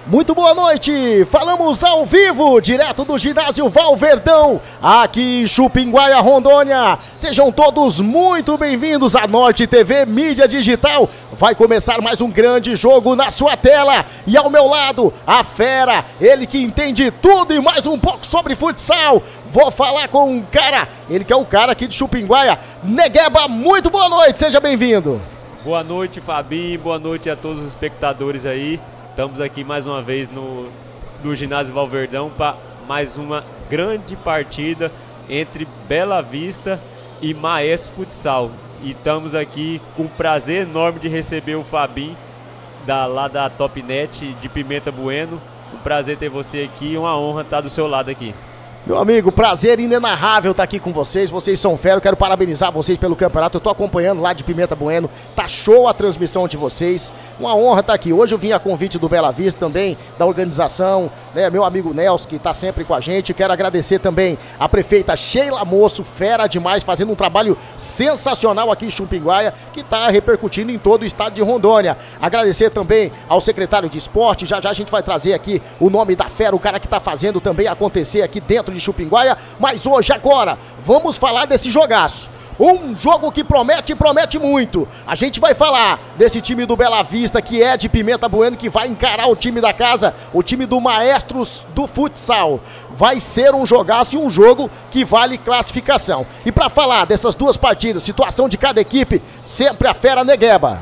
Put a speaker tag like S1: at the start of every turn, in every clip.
S1: Muito boa noite, falamos ao vivo, direto do ginásio Valverdão, aqui em Chupinguaia, Rondônia. Sejam todos muito bem-vindos à Norte TV Mídia Digital. Vai começar mais um grande jogo na sua tela. E ao meu lado, a fera, ele que entende tudo e mais um pouco sobre futsal. Vou falar com um cara, ele que é o cara aqui de Chupinguaia, Negueba. Muito boa noite, seja bem-vindo.
S2: Boa noite, Fabinho, boa noite a todos os espectadores aí. Estamos aqui mais uma vez no ginásio Valverdão para mais uma grande partida entre Bela Vista e Maestro Futsal. E estamos aqui com o prazer enorme de receber o Fabinho, lá da Topnet de Pimenta Bueno. Um prazer ter você aqui e uma honra estar do seu lado aqui.
S1: Meu amigo, prazer inenarrável estar aqui com vocês. Vocês são fera, eu quero parabenizar vocês pelo campeonato. Eu tô acompanhando lá de Pimenta Bueno, tá show a transmissão de vocês. Uma honra estar aqui. Hoje eu vim a convite do Bela Vista também, da organização, né? Meu amigo Nelson, que tá sempre com a gente. Quero agradecer também a prefeita Sheila Moço, fera demais, fazendo um trabalho sensacional aqui em Chupinguaia, que tá repercutindo em todo o estado de Rondônia. Agradecer também ao secretário de esporte. Já já a gente vai trazer aqui o nome da fera, o cara que tá fazendo também acontecer aqui dentro de Chupinguaia, mas hoje, agora, vamos falar desse jogaço. Um jogo que promete muito. A gente vai falar desse time do Bela Vista, que é de Pimenta Bueno, que vai encarar o time da casa, o time do Maestros do Futsal. Vai ser um jogaço e um jogo que vale classificação. E para falar dessas duas partidas, situação de cada equipe, sempre a fera Negueba.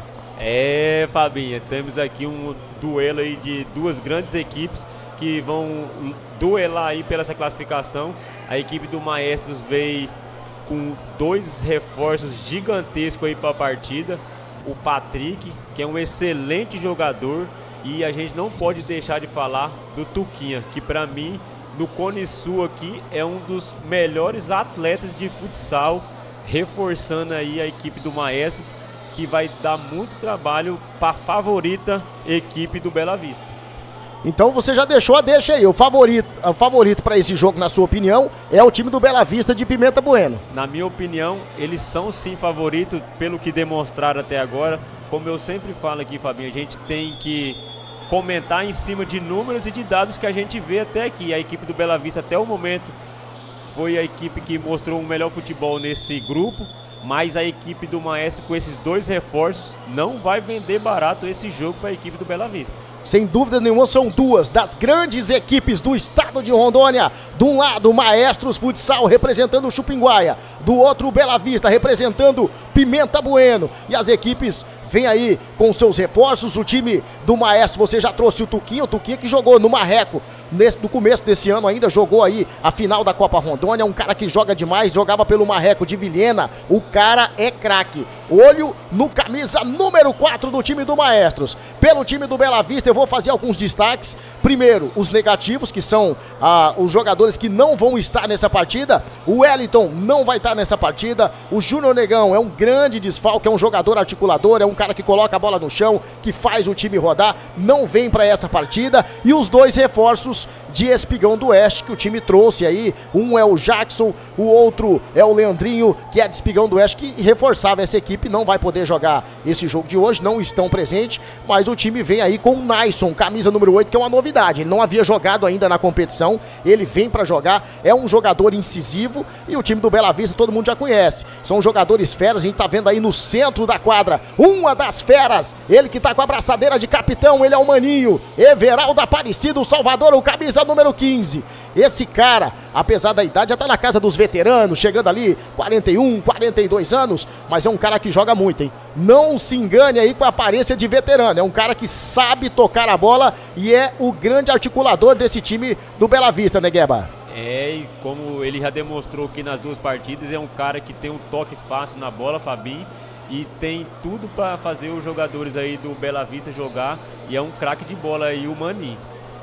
S2: Fabinho, temos aqui um duelo aí de duas grandes equipes que vão duelar aí pela essa classificação. A equipe do Maestros veio com dois reforços gigantescos aí para a partida. O Patrick, que é um excelente jogador, e a gente não pode deixar de falar do Tuquinha, que para mim, no Cone Sul aqui, é um dos melhores atletas de futsal, reforçando aí a equipe do Maestros, que vai dar muito trabalho para a favorita equipe do Bela Vista.
S1: Então você já deixou a deixa aí, o favorito para esse jogo, na sua opinião, é o time do Bela Vista de Pimenta Bueno.
S2: Na minha opinião, eles são sim favoritos pelo que demonstraram até agora. Como eu sempre falo aqui, Fabinho, a gente tem que comentar em cima de números e de dados que a gente vê até aqui. A equipe do Bela Vista até o momento foi a equipe que mostrou o melhor futebol nesse grupo, mas a equipe do Maestro, com esses dois reforços, não vai vender barato esse jogo para a equipe do Bela Vista.
S1: Sem dúvidas nenhuma, são duas das grandes equipes do estado de Rondônia. De um lado, Maestros Futsal representando o Chupinguaia, do outro, Bela Vista representando Pimenta Bueno. E as equipes vêm aí com seus reforços. O time do Maestro, você já trouxe o Tuquinha que jogou no Marreco no começo desse ano ainda, jogou aí a final da Copa Rondônia. Um cara que joga demais, jogava pelo Marreco de Vilhena. O cara é craque. Olho no camisa número 4 do time do Maestros. Pelo time do Bela Vista, eu vou fazer alguns destaques. Primeiro, os negativos, que são os jogadores que não vão estar nessa partida. O Wellington não vai estar nessa partida. O Júnior Negão é um grande desfalque, é um jogador articulador, é um cara que coloca a bola no chão, que faz o time rodar, não vem para essa partida. E os dois reforços de Espigão do Oeste que o time trouxe aí, um é o Jackson, o outro é o Leandrinho, que é de Espigão do Oeste, que reforçava essa equipe, não vai poder jogar esse jogo de hoje, não estão presentes, mas o time vem aí com o Naison, camisa número 8, que é uma novidade, ele não havia jogado ainda na competição, ele vem para jogar, é um jogador incisivo, e o time do Bela Vista todo mundo já conhece, são jogadores feras, a gente tá vendo aí no centro da quadra, uma das feras, ele que tá com a braçadeira de capitão, ele é o Maninho, Everaldo Aparecido, Salvador, o camisa número 15, esse cara, apesar da idade, já tá na casa dos veteranos, chegando ali 41, 42 anos, mas é um cara que joga muito, hein? Não se engane aí com a aparência de veterano, é um cara que sabe tocar a bola e é o grande articulador desse time do Bela Vista, Negueba.
S2: E como ele já demonstrou aqui nas duas partidas, é um cara que tem um toque fácil na bola, Fabinho, e tem tudo para fazer os jogadores aí do Bela Vista jogar, e é um craque de bola aí, o Maninho.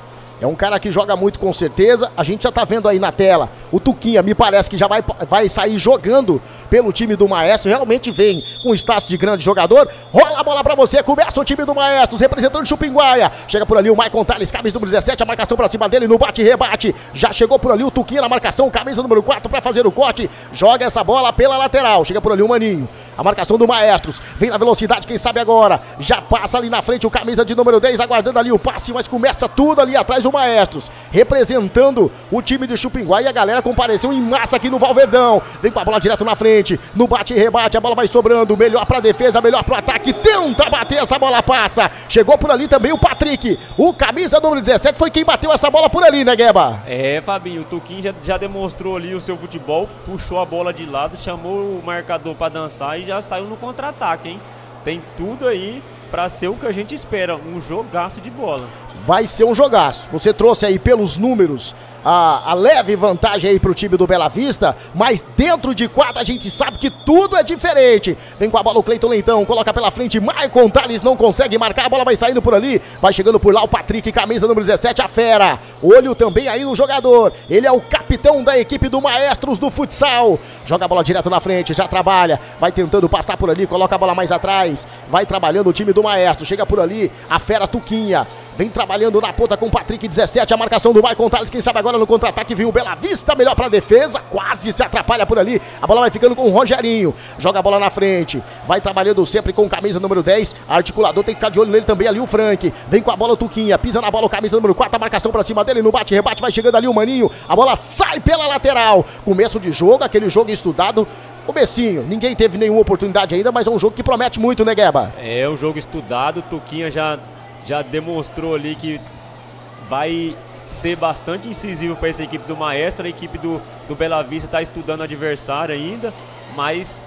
S1: É um cara que joga muito com certeza. A gente já tá vendo aí na tela. O Tuquinha me parece que já vai sair jogando pelo time do Maestro. Realmente vem com status de grande jogador. Rola a bola pra você. Começa o time do Maestro, representando o Chupinguaia. Chega por ali o Maicon Tales, camisa número 17. A marcação pra cima dele no bate-rebate. Já chegou por ali o Tuquinha na marcação. Camisa número 4 pra fazer o corte. Joga essa bola pela lateral. Chega por ali o Maninho. A marcação do Maestros. Vem na velocidade, quem sabe agora. Já passa ali na frente o camisa de número 10. Aguardando ali o passe, mas começa tudo ali atrás o Maestros, representando o time de Chupinguaia, e a galera compareceu em massa aqui no Valverdão. Vem com a bola direto na frente, no bate e rebate, a bola vai sobrando, melhor pra defesa, melhor pro ataque, tenta bater, essa bola passa. Chegou por ali também o Patrick, o camisa número 17 foi quem bateu essa bola por ali, né, Gueba?
S2: É, Fabinho, o Tuquinho já demonstrou ali o seu futebol, puxou a bola de lado, chamou o marcador pra dançar e já saiu no contra-ataque, hein? Tem tudo aí pra ser o que a gente espera, um jogaço de bola.
S1: Vai ser um jogaço. Você trouxe aí pelos números a leve vantagem aí pro time do Bela Vista, mas dentro de quadra a gente sabe que tudo é diferente. Vem com a bola o Cleiton Leitão, coloca pela frente, Maicon Tales não consegue marcar, a bola vai saindo por ali, vai chegando por lá o Patrick, camisa número 17, a fera. Olho também aí no jogador, ele é o capitão da equipe do Maestros do futsal. Joga a bola direto na frente, já trabalha, vai tentando passar por ali, coloca a bola mais atrás, vai trabalhando o time do Maestro, chega por ali, a fera Tuquinha. Vem trabalhando na ponta com o Patrick, 17, a marcação do Maicon Tales, quem sabe agora no contra-ataque, viu o Bela Vista, melhor pra defesa, quase se atrapalha por ali, a bola vai ficando com o Rogerinho, joga a bola na frente, vai trabalhando sempre com camisa número 10, articulador tem que ficar de olho nele também ali o Frank, vem com a bola o Tuquinha, pisa na bola o camisa número 4, a marcação pra cima dele, no bate-rebate, vai chegando ali o Maninho, a bola sai pela lateral, começo de jogo, aquele jogo estudado, comecinho, ninguém teve nenhuma oportunidade ainda, mas é um jogo que promete muito, né, Gueba?
S2: É um jogo estudado, o Tuquinha já demonstrou ali que vai ser bastante incisivo para essa equipe do Maestro. A equipe do Bela Vista está estudando o adversário ainda, mas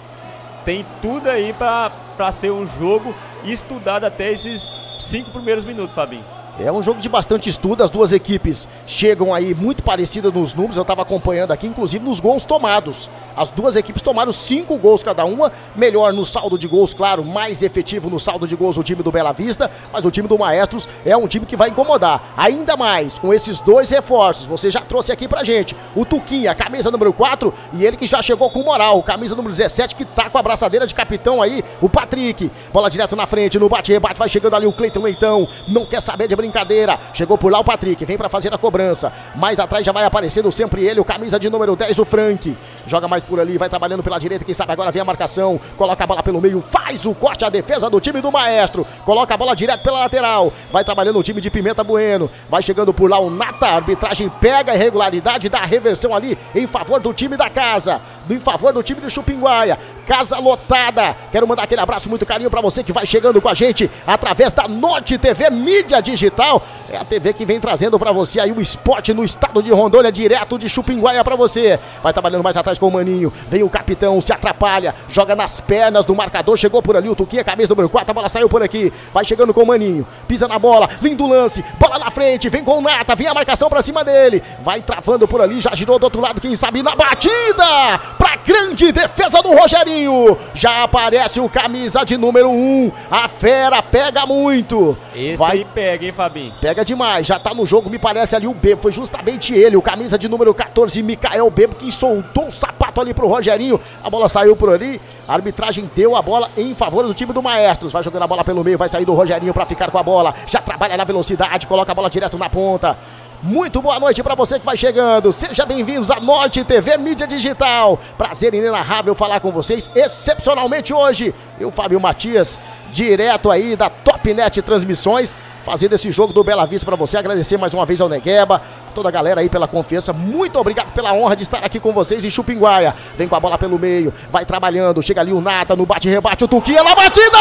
S2: tem tudo aí para ser um jogo estudado até esses 5 primeiros minutos, Fabinho.
S1: É um jogo de bastante estudo, as duas equipes chegam aí muito parecidas nos números, eu estava acompanhando aqui, inclusive nos gols tomados. As duas equipes tomaram 5 gols cada uma, melhor no saldo de gols, claro, mais efetivo no saldo de gols o time do Bela Vista, mas o time do Maestros é um time que vai incomodar, ainda mais com esses dois reforços, você já trouxe aqui pra gente, o Tuquinha, camisa número 4, e ele que já chegou com moral, camisa número 17, que tá com a braçadeira de capitão aí, o Patrick, bola direto na frente, no bate-rebate, vai chegando ali o Cleiton Leitão, não quer saber de brincadeira, chegou por lá o Patrick, vem pra fazer a cobrança, mais atrás já vai aparecendo sempre ele, o camisa de número 10, o Frank, joga mais por ali, vai trabalhando pela direita, quem sabe agora vem a marcação, coloca a bola pelo meio, faz o corte, a defesa do time do Maestro, coloca a bola direto pela lateral, vai trabalhando o time de Pimenta Bueno, vai chegando por lá o Nata, a arbitragem pega a irregularidade, dá a reversão ali em favor do time da casa, em favor do time de Chupinguaia, casa lotada, quero mandar aquele abraço, muito carinho pra você que vai chegando com a gente através da Norte TV Mídia Digital, é a TV que vem trazendo pra você aí o esporte no estado de Rondônia, direto de Chupinguaia pra você, vai trabalhando mais atrás com o Maninho, vem o capitão, se atrapalha, joga nas pernas do marcador, chegou por ali o Tuquinha, camisa número 4, a bola saiu por aqui, vai chegando com o Maninho, pisa na bola, lindo lance, bola na frente, vem com o Nata, vem a marcação pra cima dele, vai travando por ali, já girou do outro lado, quem sabe na batida, pra grande defesa do Rogerinho, já aparece o camisa de número 1, a fera pega muito.
S2: Esse aí pega, hein, Fabinho?
S1: Pega demais, já tá no jogo, me parece ali o Bebo, foi justamente ele, o camisa de número 14, Micael Bebo, que soltou o sapato ali pro Rogerinho, a bola saiu por ali, a arbitragem deu a bola em favor do time do Maestros, vai jogando a bola pelo meio, vai sair do Rogerinho pra ficar com a bola, já trabalha na velocidade, coloca a bola direto na ponta. Muito boa noite para você que vai chegando, seja bem-vindos à Norte TV Mídia Digital, prazer inenarrável falar com vocês, excepcionalmente hoje, eu, Fábio Matias, direto aí da Topnet Transmissões, fazendo esse jogo do Bela Vista para você, agradecer mais uma vez ao Negueba, toda a galera aí pela confiança, muito obrigado pela honra de estar aqui com vocês em Chupinguaia, vem com a bola pelo meio, vai trabalhando, chega ali o Nata no bate-rebate, o Tuquinha na batida!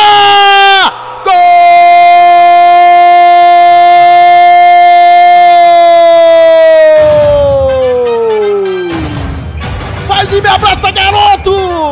S1: Gol! Faz e me abraça, garoto!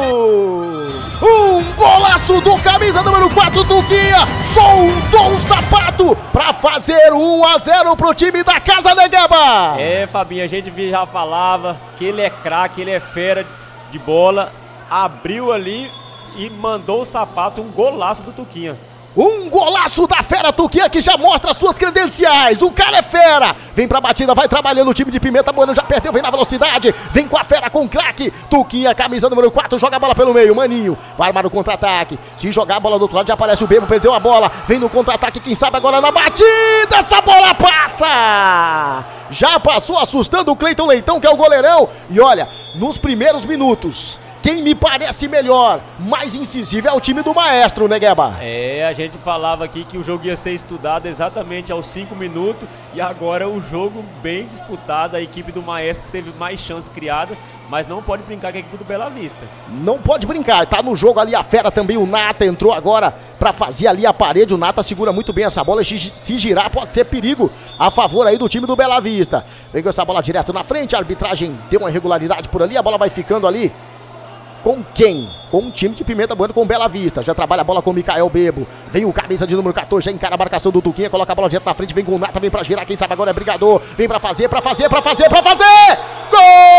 S1: Um golaço do camisa número 4, Tuquinha, soltou o sapato pra fazer 1-0 pro time da casa, Negueba.
S2: É, Fabinho, a gente já falava que ele é craque, ele é fera de bola, abriu ali e mandou o sapato, um golaço do Tuquinha.
S1: Um golaço da fera Tuquinha que já mostra suas credenciais. O cara é fera. Vem pra batida, vai trabalhando o time de Pimenta Bueno. Já perdeu, vem na velocidade. Vem com a fera, com o craque. Tuquinha, camisa número 4, joga a bola pelo meio. Maninho vai armar o contra-ataque. Se jogar a bola do outro lado, já aparece o Bebo. Perdeu a bola. Vem no contra-ataque, quem sabe agora na batida. Essa bola passa. Já passou assustando o Cleiton Leitão, que é o goleirão. E olha, nos primeiros minutos, quem me parece melhor, mais incisivo é o time do Maestro, né, Gueba?
S2: É, a gente falava aqui que o jogo ia ser estudado exatamente aos 5 minutos e agora o jogo bem disputado, a equipe do Maestro teve mais chance criada, mas não pode brincar com a equipe do Bela Vista.
S1: Não pode brincar, tá no jogo ali a fera também, o Nata entrou agora pra fazer ali a parede, o Nata segura muito bem essa bola, se girar pode ser perigo a favor aí do time do Bela Vista. Vem com essa bola direto na frente, a arbitragem deu uma irregularidade por ali, a bola vai ficando ali. Com quem? Com o time de Pimenta Bueno, com Bela Vista. Já trabalha a bola com o Mikael Bebo. Vem o camisa de número 14, já encara a marcação do Tuquinha. Coloca a bola direto na frente, vem com o Nata, vem pra girar. Quem sabe agora é brigador. Vem pra fazer, pra fazer, pra fazer, pra fazer! Gol!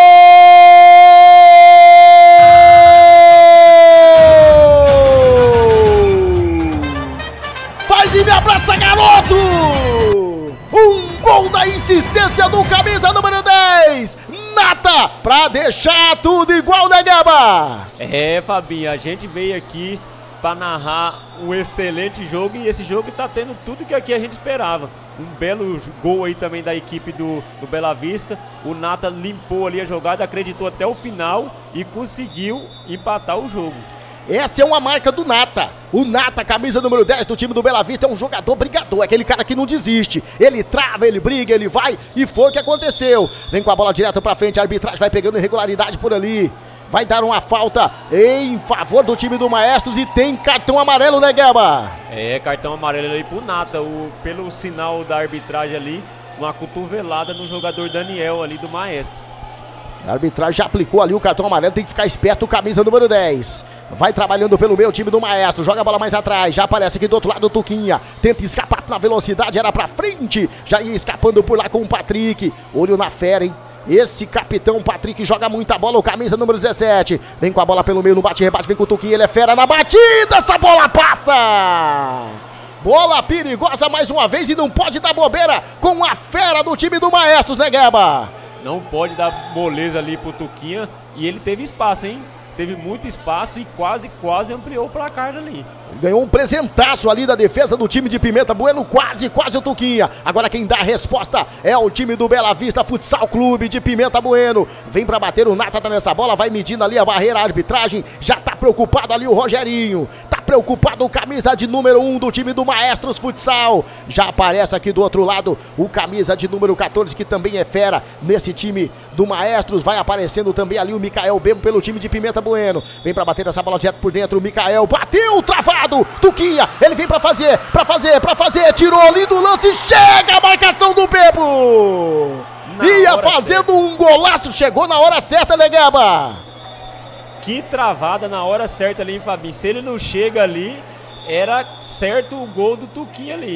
S1: Faz e me abraça, garoto! Um gol da insistência do camisa número 10! Nata, pra deixar tudo igual, né, Gaba?
S2: É, Fabinho, a gente veio aqui pra narrar um excelente jogo e esse jogo tá tendo tudo que aqui a gente esperava. Um belo gol aí também da equipe do Bela Vista. O Nata limpou ali a jogada, acreditou até o final e conseguiu empatar o jogo.
S1: Essa é uma marca do Nata. O Nata, camisa número 10 do time do Bela Vista, é um jogador brigador, é aquele cara que não desiste. Ele trava, ele briga, ele vai e foi o que aconteceu. Vem com a bola direto pra frente, a arbitragem vai pegando irregularidade por ali. Vai dar uma falta em favor do time do Maestros e tem cartão amarelo, né, Gueba?
S2: É, cartão amarelo ali pro Nata, pelo sinal da arbitragem ali, uma cotovelada no jogador Daniel ali do Maestro.
S1: A arbitragem já aplicou ali o cartão amarelo, tem que ficar esperto o camisa número 10. Vai trabalhando pelo meio, time do Maestro, joga a bola mais atrás, já aparece aqui do outro lado o Tuquinha. Tenta escapar na velocidade, era pra frente, já ia escapando por lá com o Patrick. Olho na fera, hein? Esse capitão Patrick joga muita bola, o camisa número 17. Vem com a bola pelo meio, no bate-rebate, vem com o Tuquinha, ele é fera na batida, essa bola passa! Bola perigosa mais uma vez e não pode dar bobeira com a fera do time do Maestros, né, Gueba?
S2: Não pode dar moleza ali pro Tuquinha e ele teve espaço, hein? Teve muito espaço e quase ampliou o placar ali.
S1: Ganhou um presentaço ali da defesa do time de Pimenta Bueno, quase o Tuquinha. Agora quem dá a resposta é o time do Bela Vista Futsal Clube de Pimenta Bueno. Vem pra bater, o Nata tá nessa bola, vai medindo ali a barreira, a arbitragem. Já tá preocupado ali o Rogerinho. Tá preocupado o camisa de número 1 do time do Maestros Futsal. Já aparece aqui do outro lado o camisa de número 14, que também é fera nesse time do Maestros. Vai aparecendo também ali o Mikael Bebo pelo time de Pimenta Bueno. Vem pra bater essa bola direto por dentro, o Mikael bateu, travado. Tuquinha, ele vem pra fazer, tirou ali do lance, chega a marcação do Bebo! Ia fazendo um golaço, chegou na hora certa, né, Gueba?
S2: Que travada na hora certa ali, hein, Fabinho? Se ele não chega ali, era certo o gol do Tuquinha ali.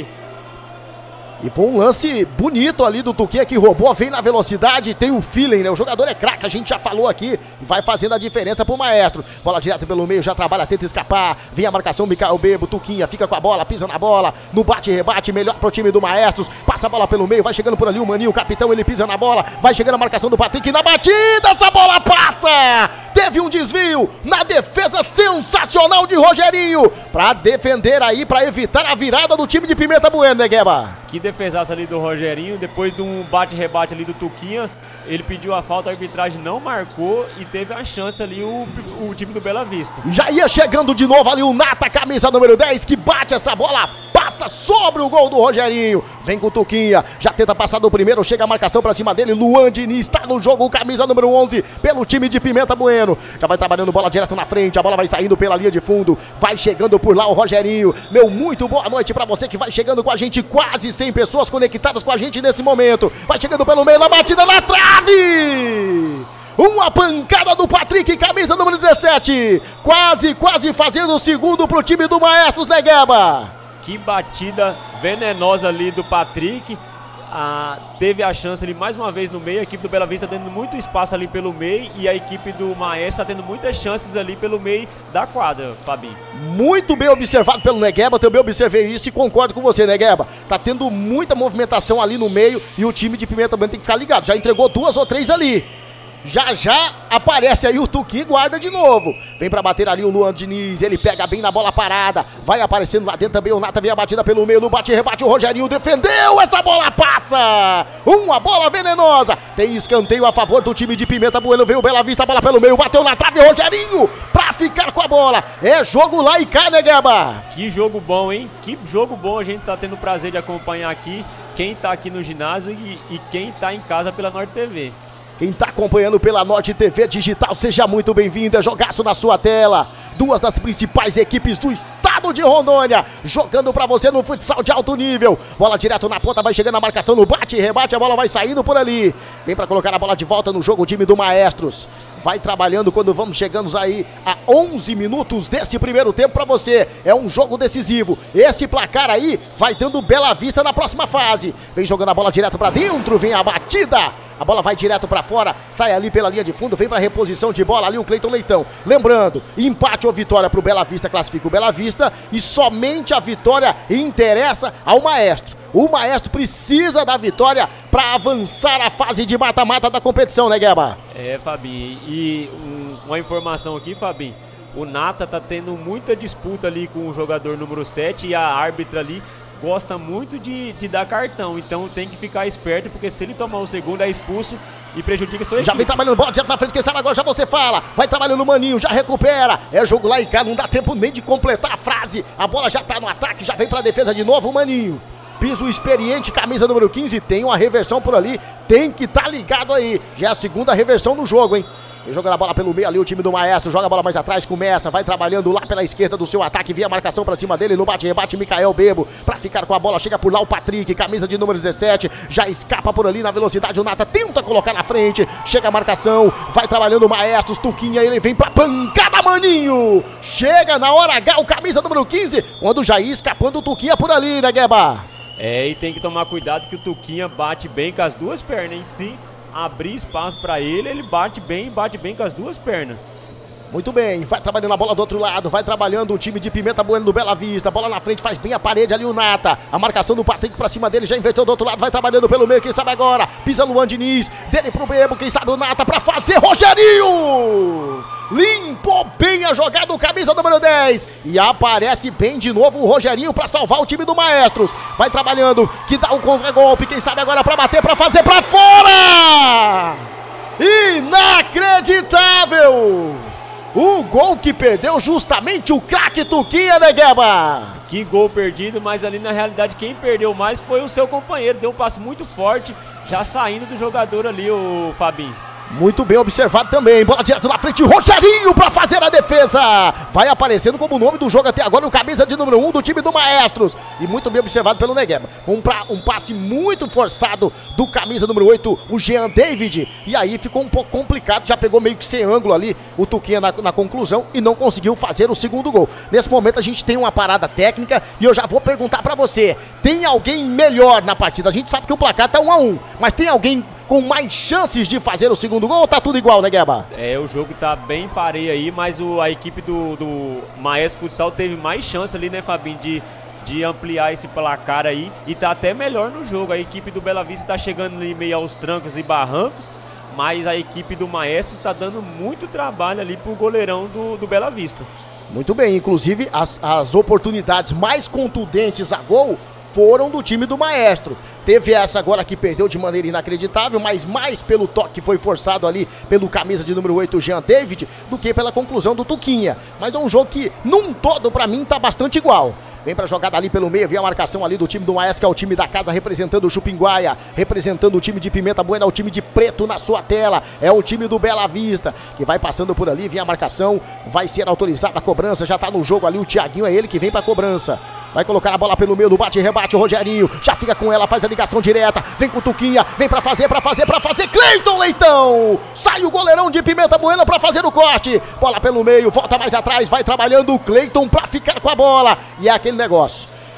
S1: E foi um lance bonito ali do Tuquinha que roubou, vem na velocidade, tem o feeling, né? O jogador é craque, a gente já falou aqui, e vai fazendo a diferença pro Maestro. Bola direto pelo meio, já trabalha, tenta escapar, vem a marcação, Mikael Bebo, Tuquinha fica com a bola, pisa na bola, no bate-rebate, melhor pro time do Maestros, passa a bola pelo meio, vai chegando por ali o Maninho, o capitão, ele pisa na bola, vai chegando a marcação do Patrick, na batida, essa bola passa! Teve um desvio na defesa sensacional de Rogerinho, pra defender aí, pra evitar a virada do time de Pimenta Bueno, né, Gueba?
S2: Que defesaça ali do Rogerinho, depois de um bate-rebate ali do Tuquinha, ele pediu a falta, a arbitragem não marcou e teve a chance ali o time do Bela Vista.
S1: Já ia chegando de novo ali o Nata, camisa número 10, que bate essa bola, passa sobre o gol do Rogerinho, vem com o Tuquinha, já tenta passar do primeiro, chega a marcação pra cima dele, Luan Diniz está no jogo, camisa número 11, pelo time de Pimenta Bueno, já vai trabalhando bola direto na frente, a bola vai saindo pela linha de fundo, vai chegando por lá o Rogerinho, meu muito boa noite pra você que vai chegando com a gente, quase 100 pessoas conectadas com a gente nesse momento, vai chegando pelo meio, na batida na trave! Uma pancada do Patrick, camisa número 17, quase fazendo o segundo pro time do Maestros, né, Gueba?
S2: Que batida venenosa ali do Patrick, teve a chance ali mais uma vez no meio, a equipe do Bela Vista tendo muito espaço ali pelo meio e a equipe do Maestro tendo muitas chances ali pelo meio da quadra, Fabinho.
S1: Muito bem observado pelo Negueba, também observei isso e concordo com você, Negueba. Tá tendo muita movimentação ali no meio e o time de Pimenta Bueno tem que ficar ligado, já entregou 2 ou 3 ali. Já aparece aí o Tuquinha e guarda de novo. Vem pra bater ali o Luan Diniz. Ele pega bem na bola parada. Vai aparecendo lá dentro também o Nata. Vem a batida pelo meio. No bate-rebate o Rogerinho defendeu. Essa bola passa. Uma bola venenosa. Tem escanteio a favor do time de Pimenta Bueno. Veio o Bela Vista. Bola pelo meio. Bateu na trave. Rogerinho pra ficar com a bola. É jogo lá e cá, né, Gueba?
S2: Que jogo bom, hein? Que jogo bom. A gente tá tendo o prazer de acompanhar aqui. Quem tá aqui no ginásio e quem tá em casa pela Norte TV.
S1: Quem tá acompanhando pela Norte TV Digital, seja muito bem-vindo. É jogaço na sua tela. 2 das principais equipes do estado de Rondônia jogando pra você no futsal de alto nível. Bola direto na ponta, vai chegando a marcação no bate e rebate. A bola vai saindo por ali. Vem pra colocar a bola de volta no jogo o time do Maestros. Vai trabalhando quando vamos chegando aí a 11 minutos desse primeiro tempo pra você. É um jogo decisivo. Esse placar aí vai dando Bela Vista na próxima fase. Vem jogando a bola direto pra dentro, vem a batida. A bola vai direto pra fora, sai ali pela linha de fundo, vem pra reposição de bola ali o Cleiton Leitão. Lembrando, empate ou vitória pro Bela Vista, classifica o Bela Vista e somente a vitória interessa ao Maestro. O Maestro precisa da vitória pra avançar a fase de mata-mata da competição, né, Gueba?
S2: É, Fabinho, e uma informação aqui, Fabinho. O Nata tá tendo muita disputa ali com o jogador número 7 e a árbitra ali gosta muito de dar cartão, então tem que ficar esperto, porque se ele tomar o segundo é expulso e prejudica a sua equipe.
S1: Já vem trabalhando bola direto na frente, quem sabe agora já você fala, vai trabalhando o Maninho, já recupera, é jogo lá e cá, não dá tempo nem de completar a frase, a bola já tá no ataque, já vem pra defesa de novo o Maninho. Piso experiente, camisa número 15, tem uma reversão por ali, tem que estar ligado aí, já é a segunda reversão no jogo, hein. Jogando a bola pelo meio ali, o time do Maestro joga a bola mais atrás, começa, vai trabalhando lá pela esquerda do seu ataque, via a marcação pra cima dele, no bate-rebate, Micael Bebo, pra ficar com a bola, chega por lá o Patrick, camisa de número 17, já escapa por ali na velocidade, o Nata tenta colocar na frente, chega a marcação, vai trabalhando o Maestro, Tuquinha, ele vem pra pancada, Maninho, chega na hora H, o camisa número 15, quando já ia escapando o Tuquinha por ali, né, Gueba?
S2: É, e tem que tomar cuidado que o Tuquinha bate bem com as duas pernas, em si. Abrir espaço pra ele, ele bate bem com as duas pernas.
S1: Muito bem, vai trabalhando a bola do outro lado, vai trabalhando o time de Pimenta Bueno do Bela Vista, bola na frente, faz bem a parede ali o Nata, a marcação do Patrick pra cima dele, já inverteu do outro lado, vai trabalhando pelo meio, quem sabe agora, pisa Luan Diniz, dele pro Bebo, quem sabe o Nata pra fazer, Rogerinho! Limpou bem a jogada do camisa número 10 e aparece bem de novo o Rogerinho pra salvar o time do Maestros, vai trabalhando, que dá o contra-golpe, quem sabe agora pra bater, pra fazer pra fora! Inacreditável! O gol que perdeu justamente o craque Tuquinha, né, Gueba?
S2: Que gol perdido, mas ali na realidade quem perdeu mais foi o seu companheiro. Deu um passe muito forte, já saindo do jogador ali, o Fabinho.
S1: Muito bem observado também, bola direto na frente, Rogerinho pra fazer a defesa, vai aparecendo como o nome do jogo até agora, o camisa de número 1 do time do Maestros, e muito bem observado pelo Negueba, um passe muito forçado do camisa número 8, o Jean David, e aí ficou um pouco complicado, já pegou meio que sem ângulo ali, o Tuquinha na conclusão, e não conseguiu fazer o segundo gol. Nesse momento a gente tem uma parada técnica, e eu já vou perguntar pra você, tem alguém melhor na partida? A gente sabe que o placar tá 1-1, mas tem alguém com mais chances de fazer o segundo gol ou tá tudo igual, né, Gueba?
S2: É, o jogo tá bem pareio aí, mas a equipe do Maestro Futsal teve mais chance ali, né, Fabinho, de ampliar esse placar aí e tá até melhor no jogo. A equipe do Bela Vista tá chegando ali meio aos trancos e barrancos, mas a equipe do Maestro tá dando muito trabalho ali pro goleirão do Bela Vista.
S1: Muito bem, inclusive as oportunidades mais contundentes a gol foram do time do Maestro. Teve essa agora que perdeu de maneira inacreditável, mas mais pelo toque que foi forçado ali pelo camisa de número 8, Jean David, do que pela conclusão do Tuquinha. Mas é um jogo que, num todo, pra mim, tá bastante igual. Vem pra jogada ali pelo meio, vem a marcação ali do time do Maestro, que é o time da casa, representando o Chupinguaia, representando o time de Pimenta Bueno, é o time de preto na sua tela, é o time do Bela Vista, que vai passando por ali, vem a marcação, vai ser autorizada a cobrança, já tá no jogo ali, o Thiaguinho é ele que vem pra cobrança, vai colocar a bola pelo meio, no bate-rebate, o Rogerinho, já fica com ela, faz a ligação direta, vem com o Tuquinha, vem pra fazer, Cleiton Leitão, sai o goleirão de Pimenta Bueno pra fazer o corte, bola pelo meio, volta mais atrás, vai trabalhando o Cleiton pra ficar com a bola, e é aquele negócio.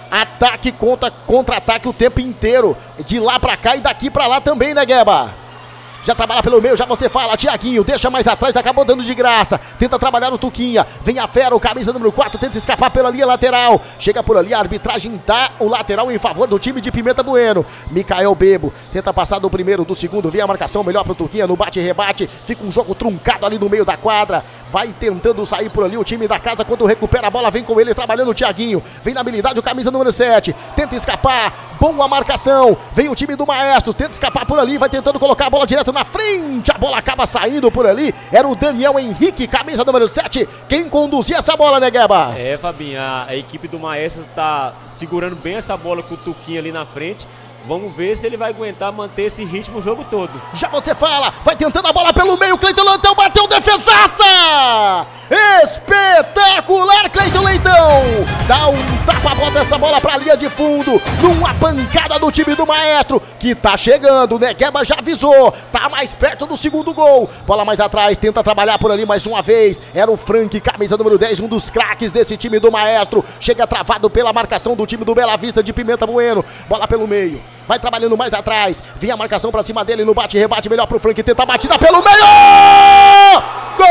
S1: Ataque contra-ataque o tempo inteiro. De lá pra cá e daqui pra lá também, né, Gueba? Já trabalha pelo meio, já você fala, Thiaguinho, deixa mais atrás, acabou dando de graça. Tenta trabalhar o Tuquinha, vem a Fera, o camisa número 4, tenta escapar pela linha lateral. Chega por ali, a arbitragem dá o lateral em favor do time de Pimenta Bueno. Micael Bebo, tenta passar do primeiro, do segundo, vem a marcação melhor pro Tuquinha, no bate-rebate. Fica um jogo truncado ali no meio da quadra. Vai tentando sair por ali o time da casa, quando recupera a bola, vem com ele, trabalhando o Thiaguinho. Vem na habilidade o camisa número 7, tenta escapar, boa marcação. Vem o time do Maestro, tenta escapar por ali, vai tentando colocar a bola direto na frente, a bola acaba saindo por ali. Era o Daniel Henrique, camisa número 7, quem conduzia essa bola, né, Gueba?
S2: É, Fabinho, a equipe do Maestro tá segurando bem essa bola com o Tuquinha ali na frente. Vamos ver se ele vai aguentar manter esse ritmo o jogo todo.
S1: Já você fala, vai tentando a bola pelo meio, Cleiton Leitão bateu, defesaça! Espetacular, Cleiton Leitão! Dá um tapa, bota essa bola pra linha de fundo, numa pancada do time do Maestro, que tá chegando, né? Gueba já avisou, tá mais perto do segundo gol. Bola mais atrás, tenta trabalhar por ali mais uma vez. Era o Frank, camisa número 10, um dos craques desse time do Maestro. Chega travado pela marcação do time do Bela Vista de Pimenta Bueno. Bola pelo meio, vai trabalhando mais atrás, vem a marcação pra cima dele no bate-rebate, melhor pro Frank, tenta a batida pelo meio! Gol!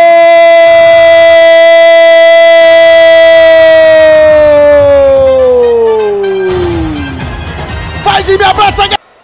S1: Faz e me abraça!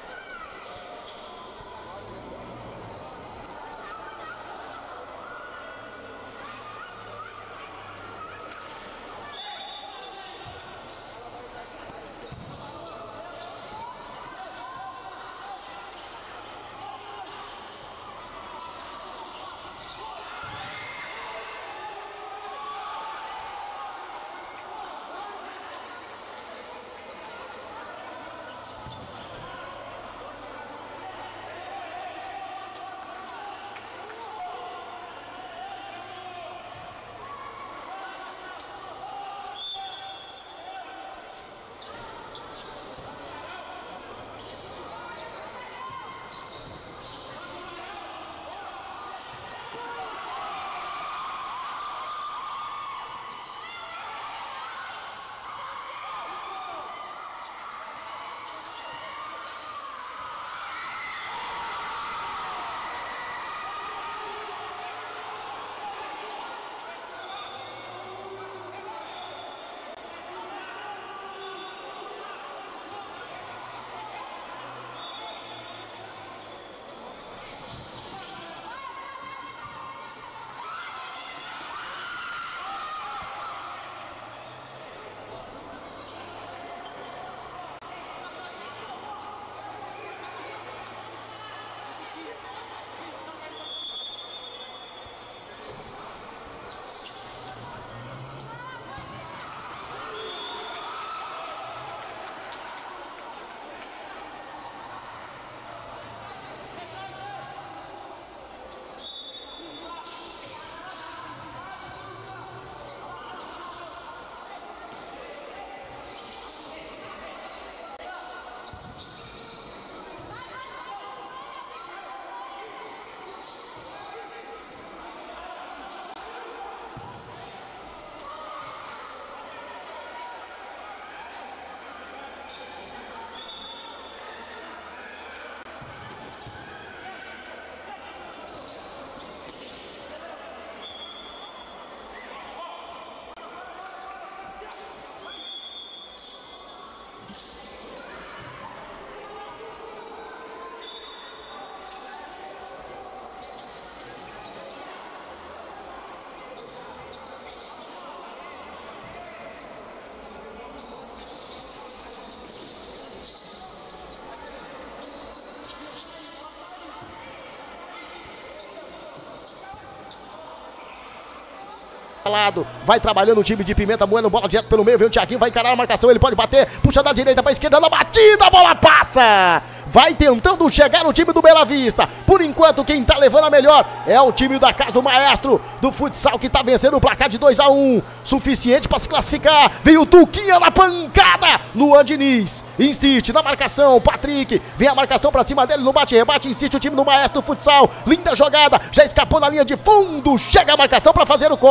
S3: lado, vai trabalhando o time de Pimenta Bueno, bola direto pelo meio, vem o Thiaguinho, vai encarar a marcação, ele pode bater, puxa da direita pra esquerda, na batida, a bola passa! Vai tentando chegar o time do Bela Vista, por enquanto quem tá levando a melhor é o time da casa, o Maestro do futsal, que tá vencendo o placar de 2-1, suficiente pra se classificar, veio o Tuquinha na pancada, Luan Diniz, insiste na marcação, Patrick, vem a marcação pra cima dele no bate-rebate, insiste o time do Maestro do futsal, linda jogada, já escapou na linha de fundo, chega a marcação pra fazer o corte,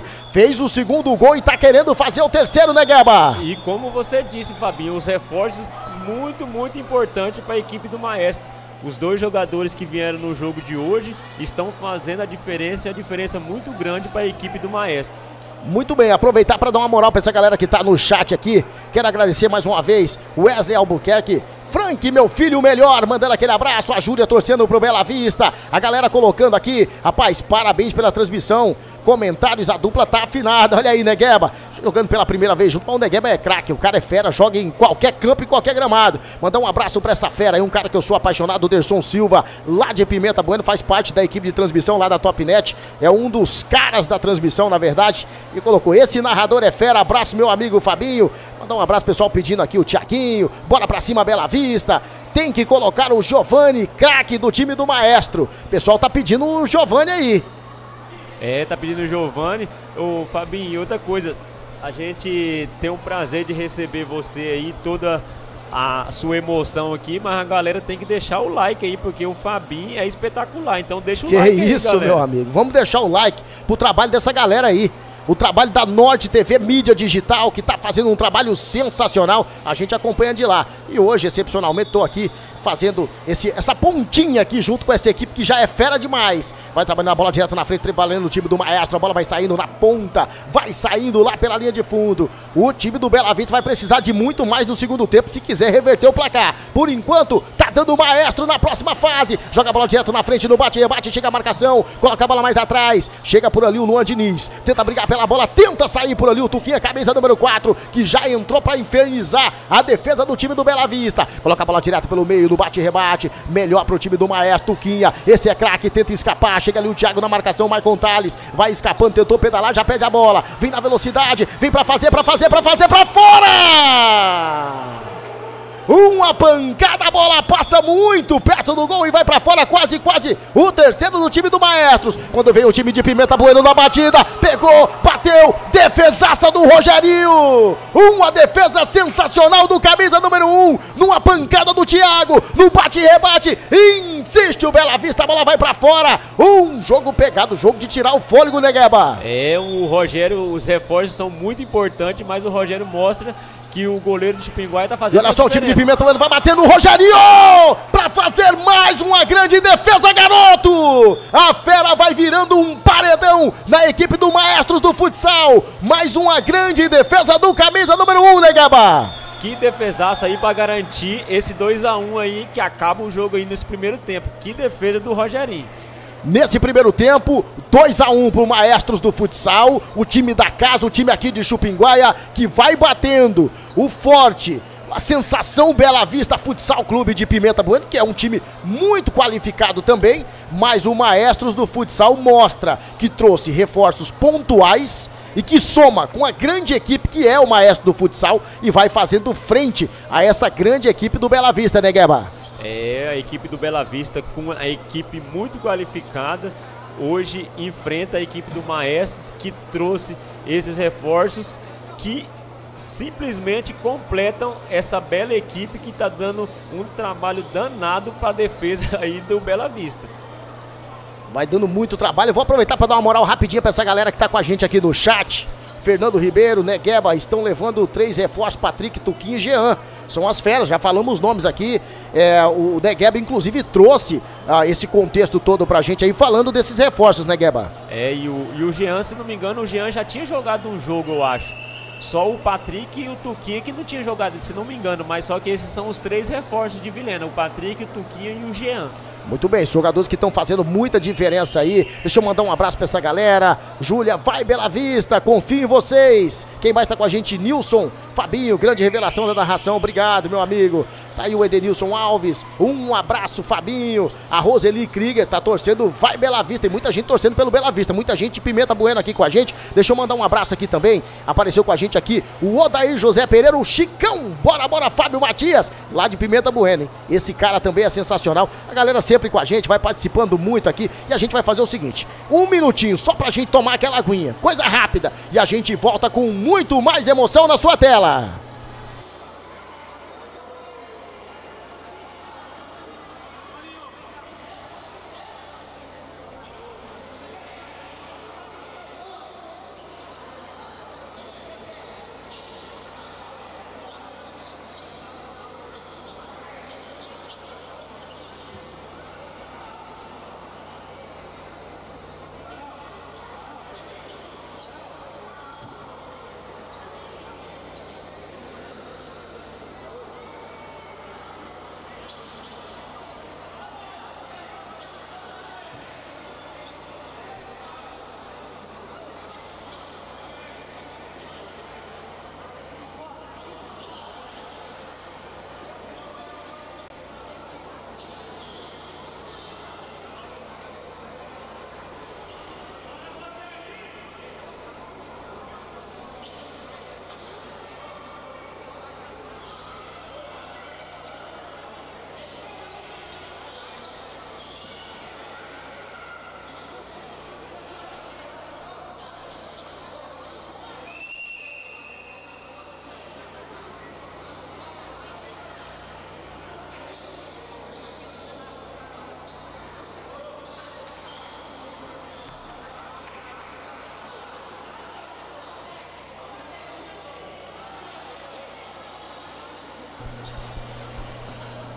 S3: fez o segundo gol e tá querendo fazer o terceiro, né, Gueba?
S2: E como você disse, Fabinho, os reforços muito importantes para a equipe do Maestro. Os dois jogadores que vieram no jogo de hoje estão fazendo a diferença muito grande para a equipe do Maestro.
S3: Muito bem, aproveitar para dar uma moral para essa galera que tá no chat aqui. Quero agradecer mais uma vez Wesley Albuquerque, Frank, meu filho melhor, mandando aquele abraço, a Júlia torcendo pro Bela Vista, a galera colocando aqui, rapaz, parabéns pela transmissão, comentários, a dupla tá afinada, olha aí, Negueba, jogando pela primeira vez junto, mas o Negueba é craque, o cara é fera, joga em qualquer campo, em qualquer gramado. Mandar um abraço pra essa fera aí, um cara que eu sou apaixonado, o Derson Silva, lá de Pimenta Bueno, faz parte da equipe de transmissão lá da Topnet, é um dos caras da transmissão, na verdade, e colocou, esse narrador é fera, abraço meu amigo Fabinho, mandar um abraço pessoal pedindo aqui o Tiaguinho, bora pra cima Bela Vista, tem que colocar o Giovani, craque do time do Maestro, o pessoal tá pedindo o Giovani aí.
S2: Tá pedindo o Giovani. Ô Fabinho, outra coisa, a gente tem o prazer de receber você aí, toda a sua emoção aqui, mas a galera tem que deixar o like aí, porque o Fabinho é espetacular, então deixa o like aí,
S3: Que isso,
S2: galera.
S3: meu amigo, vamos deixar o like pro trabalho dessa galera aí. O trabalho da Norte TV Mídia Digital, que tá fazendo um trabalho sensacional, a gente acompanha de lá. E hoje, excepcionalmente, tô aqui fazendo essa pontinha aqui junto com essa equipe que já é fera demais. Vai trabalhando a bola direto na frente, trabalhando no time do Maestro, a bola vai saindo na ponta, vai saindo lá pela linha de fundo. O time do Bela Vista vai precisar de muito mais no segundo tempo se quiser reverter o placar. Por enquanto, tá dando o Maestro na próxima fase. Joga a bola direto na frente no bate-rebate, chega a marcação, coloca a bola mais atrás, chega por ali o Luan Diniz, tenta brigar pela bola, tenta sair por ali o Tuquinha, camisa número 4, que já entrou pra infernizar a defesa do time do Bela Vista. Coloca a bola direto pelo meio, no bate-rebate, melhor pro time do Maestro, Tuquinha, esse é craque, tenta escapar, chega ali o Thiago na marcação, Maicon Tales, vai escapando, tentou pedalar, já perde a bola, vem na velocidade, vem pra fazer, pra fora! Uma pancada, a bola passa muito perto do gol e vai pra fora, quase o terceiro do time do Maestros. Quando vem o time de Pimenta Bueno na batida, pegou, bateu, defesaça do Rogerinho. Uma defesa sensacional do camisa número 1, numa pancada do Thiago, no bate-rebate, insiste o Bela Vista, a bola vai pra fora. Um jogo pegado, jogo de tirar o fôlego, Negueba.
S2: O Rogério, os reforços são muito importantes, mas o Rogério mostra que o goleiro de Chupinguaia tá fazendo.
S3: E olha só, o time de Pimenta Bueno vai bater no Rogerinho pra fazer mais uma grande defesa, garoto! A fera vai virando um paredão na equipe do Maestros do Futsal. Mais uma grande defesa do camisa número 1, Negaba.
S2: Que defesaça aí pra garantir esse 2-1 aí que acaba o jogo aí nesse primeiro tempo. Que defesa do Rogerinho.
S3: Nesse primeiro tempo, 2-1 pro Maestros do Futsal, o time da casa, o time aqui de Chupinguaia, que vai batendo o forte, a sensação Bela Vista Futsal Clube de Pimenta Bueno, que é um time muito qualificado também, mas o Maestros do Futsal mostra que trouxe reforços pontuais e que soma com a grande equipe que é o Maestro do Futsal e vai fazendo frente a essa grande equipe do Bela Vista, né, Gueba?
S2: A equipe do Bela Vista, com a equipe muito qualificada, hoje enfrenta a equipe do Maestros, que trouxe esses reforços que simplesmente completam essa bela equipe que está dando um trabalho danado para a defesa aí do Bela Vista.
S3: Vai dando muito trabalho. Eu vou aproveitar para dar uma moral rapidinho para essa galera que está com a gente aqui no chat. Fernando Ribeiro, Negueba, estão levando 3 reforços, Patrick, Tuquinho e Jean. São as feras, já falamos os nomes aqui. O Negueba, inclusive, trouxe esse contexto todo pra gente aí, falando desses reforços, Negueba.
S2: E o Jean, se não me engano, o Jean já tinha jogado um jogo, eu acho. Só o Patrick e o Tuquinha que não tinha jogado, se não me engano. Mas só que esses são os 3 reforços de Vilhena. O Patrick, o Tuquinha e o Jean.
S3: Muito bem, jogadores que estão fazendo muita diferença aí. Deixa eu mandar um abraço pra essa galera. Júlia, vai Bela Vista, confio em vocês. Quem mais tá com a gente? Nilson, Fabinho, grande revelação da narração. Obrigado, meu amigo. Tá aí o Edenilson Alves. Um abraço, Fabinho. A Roseli Krieger tá torcendo, vai Bela Vista. Tem muita gente torcendo pelo Bela Vista. Muita gente de Pimenta Bueno aqui com a gente. Deixa eu mandar um abraço aqui também. Apareceu com a gente aqui o Odair José Pereira, o Chicão. Bora, Fábio Matias, lá de Pimenta Bueno, hein? Esse cara também é sensacional. A galera sempre com a gente, vai participando muito aqui. E a gente vai fazer o seguinte, um minutinho só pra gente tomar aquela aguinha, coisa rápida, e a gente volta com muito mais emoção na sua tela.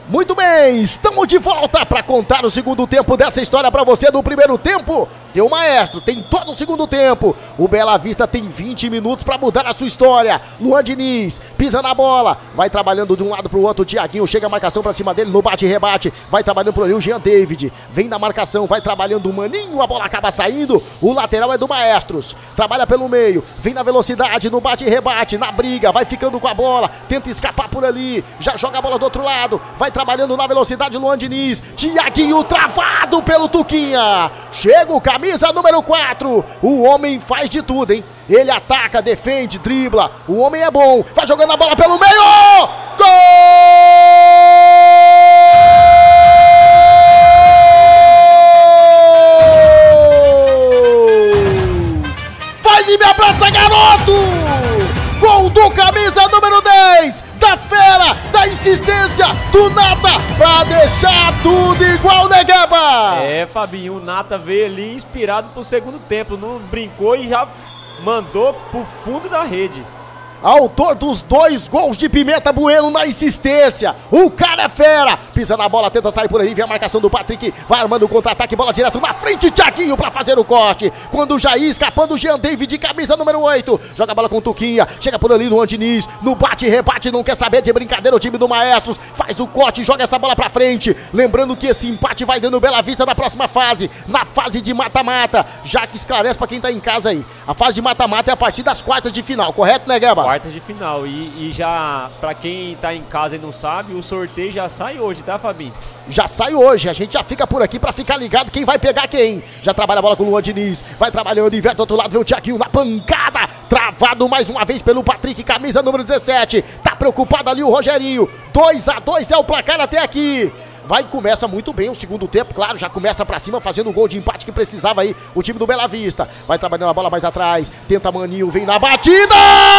S3: Muito bem, estamos de volta para contar o segundo tempo dessa história para você. Do primeiro tempo, deu Maestro, tem todo o segundo tempo. O Bela Vista tem 20 minutos para mudar a sua história. Luan Diniz pisa na bola, vai trabalhando de um lado para o outro. O Thiaguinho chega a marcação para cima dele no bate e rebate. Vai trabalhando por ali o Jean David, vem na marcação, vai trabalhando o Maninho, a bola acaba saindo. O lateral é do Maestros, trabalha pelo meio, vem na velocidade, no bate e rebate, na briga, vai ficando com a bola, tenta escapar por ali, já joga a bola do outro lado, vai trabalhando na velocidade Luan Diniz, Thiaguinho travado pelo Tuquinha, chega o camisa número 4, o homem faz de tudo, hein? Ele ataca, defende, dribla, o homem é bom, vai jogando a bola pelo meio, gol! Faz e me abraça, garoto! Gol do camisa número 10, da fera, da insistência, do Nata, pra deixar tudo igual, né, Gueba?
S2: É, Fabinho, o Nata veio ali inspirado pro segundo tempo, não brincou e já mandou pro fundo da rede.
S3: Autor dos 2 gols de Pimenta Bueno na insistência. O cara é fera. Pisa na bola, tenta sair por aí. Vem a marcação do Patrick. Vai armando o contra-ataque. Bola direto na frente. Thiaguinho pra fazer o corte. Quando o Jair escapando o Jean David, camisa número 8. Joga a bola com o Tuquinha. Chega por ali no Diniz. No bate e rebate. Não quer saber de brincadeira o time do Maestros. Faz o corte. Joga essa bola pra frente. Lembrando que esse empate vai dando Bela Vista na próxima fase. Na fase de mata-mata. Já que esclarece pra quem tá em casa aí. A fase de mata-mata é a partir das quartas de final. Correto, né, Gueba?
S2: Quartas de final, e já, pra quem tá em casa e não sabe, o sorteio já sai hoje, tá, Fabinho?
S3: Já sai hoje, a gente já fica por aqui pra ficar ligado quem vai pegar quem. Já trabalha a bola com o Luan Diniz, vai trabalhando e do outro lado vem o Thiaguinho na pancada, travado mais uma vez pelo Patrick, camisa número 17, tá preocupado ali o Rogerinho, 2-2 é o placar até aqui. Começa muito bem o segundo tempo, claro, já começa pra cima fazendo o gol de empate que precisava aí o time do Bela Vista. Vai trabalhando a bola mais atrás, tenta Maninho, vem na batida!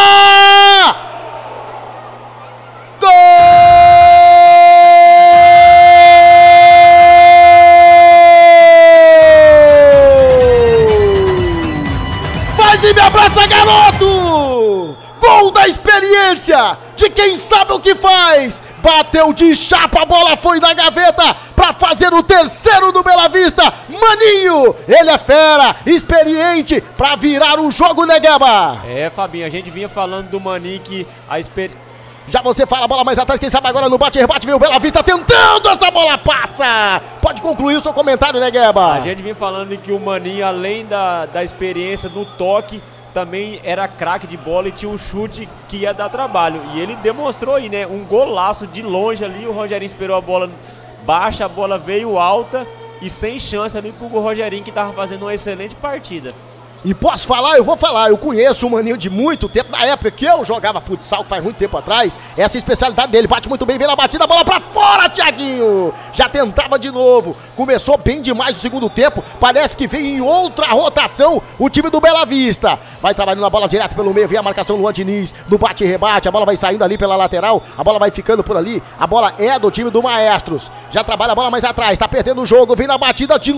S3: Gol! Faz e me abraça, garoto! Gol da experiência, de quem sabe o que faz. Bateu de chapa, a bola foi na gaveta para fazer o terceiro do Bela Vista. Maninho, ele é fera, experiente para virar o jogo, né, Gueba?
S2: É, Fabinho, a gente vinha falando do Maninho que a experiência...
S3: Já você fala a bola mais atrás, quem sabe agora no bate-rebate veio o Bela Vista tentando, essa bola passa. Pode concluir o seu comentário, né, Gueba?
S2: A gente vinha falando que o Maninho, além da experiência no toque, também era craque de bola e tinha um chute que ia dar trabalho. E ele demonstrou aí, né? Um golaço de longe ali, o Rogerinho esperou a bola baixa, a bola veio alta e sem chance ali pro Rogerinho, que tava fazendo uma excelente partida.
S3: E posso falar? Eu vou falar, eu conheço o Maninho de muito tempo, na época que eu jogava futsal, que faz muito tempo atrás, essa é a especialidade dele, bate muito bem, vem na batida, bola pra fora, Thiaguinho! Já tentava de novo, começou bem demais o segundo tempo, parece que vem em outra rotação o time do Bela Vista. Vai trabalhando a bola direto pelo meio, vem a marcação Luan Diniz, no bate e rebate, a bola vai saindo ali pela lateral, a bola vai ficando por ali, a bola é do time do Maestros, já trabalha a bola mais atrás, tá perdendo o jogo, vem na batida de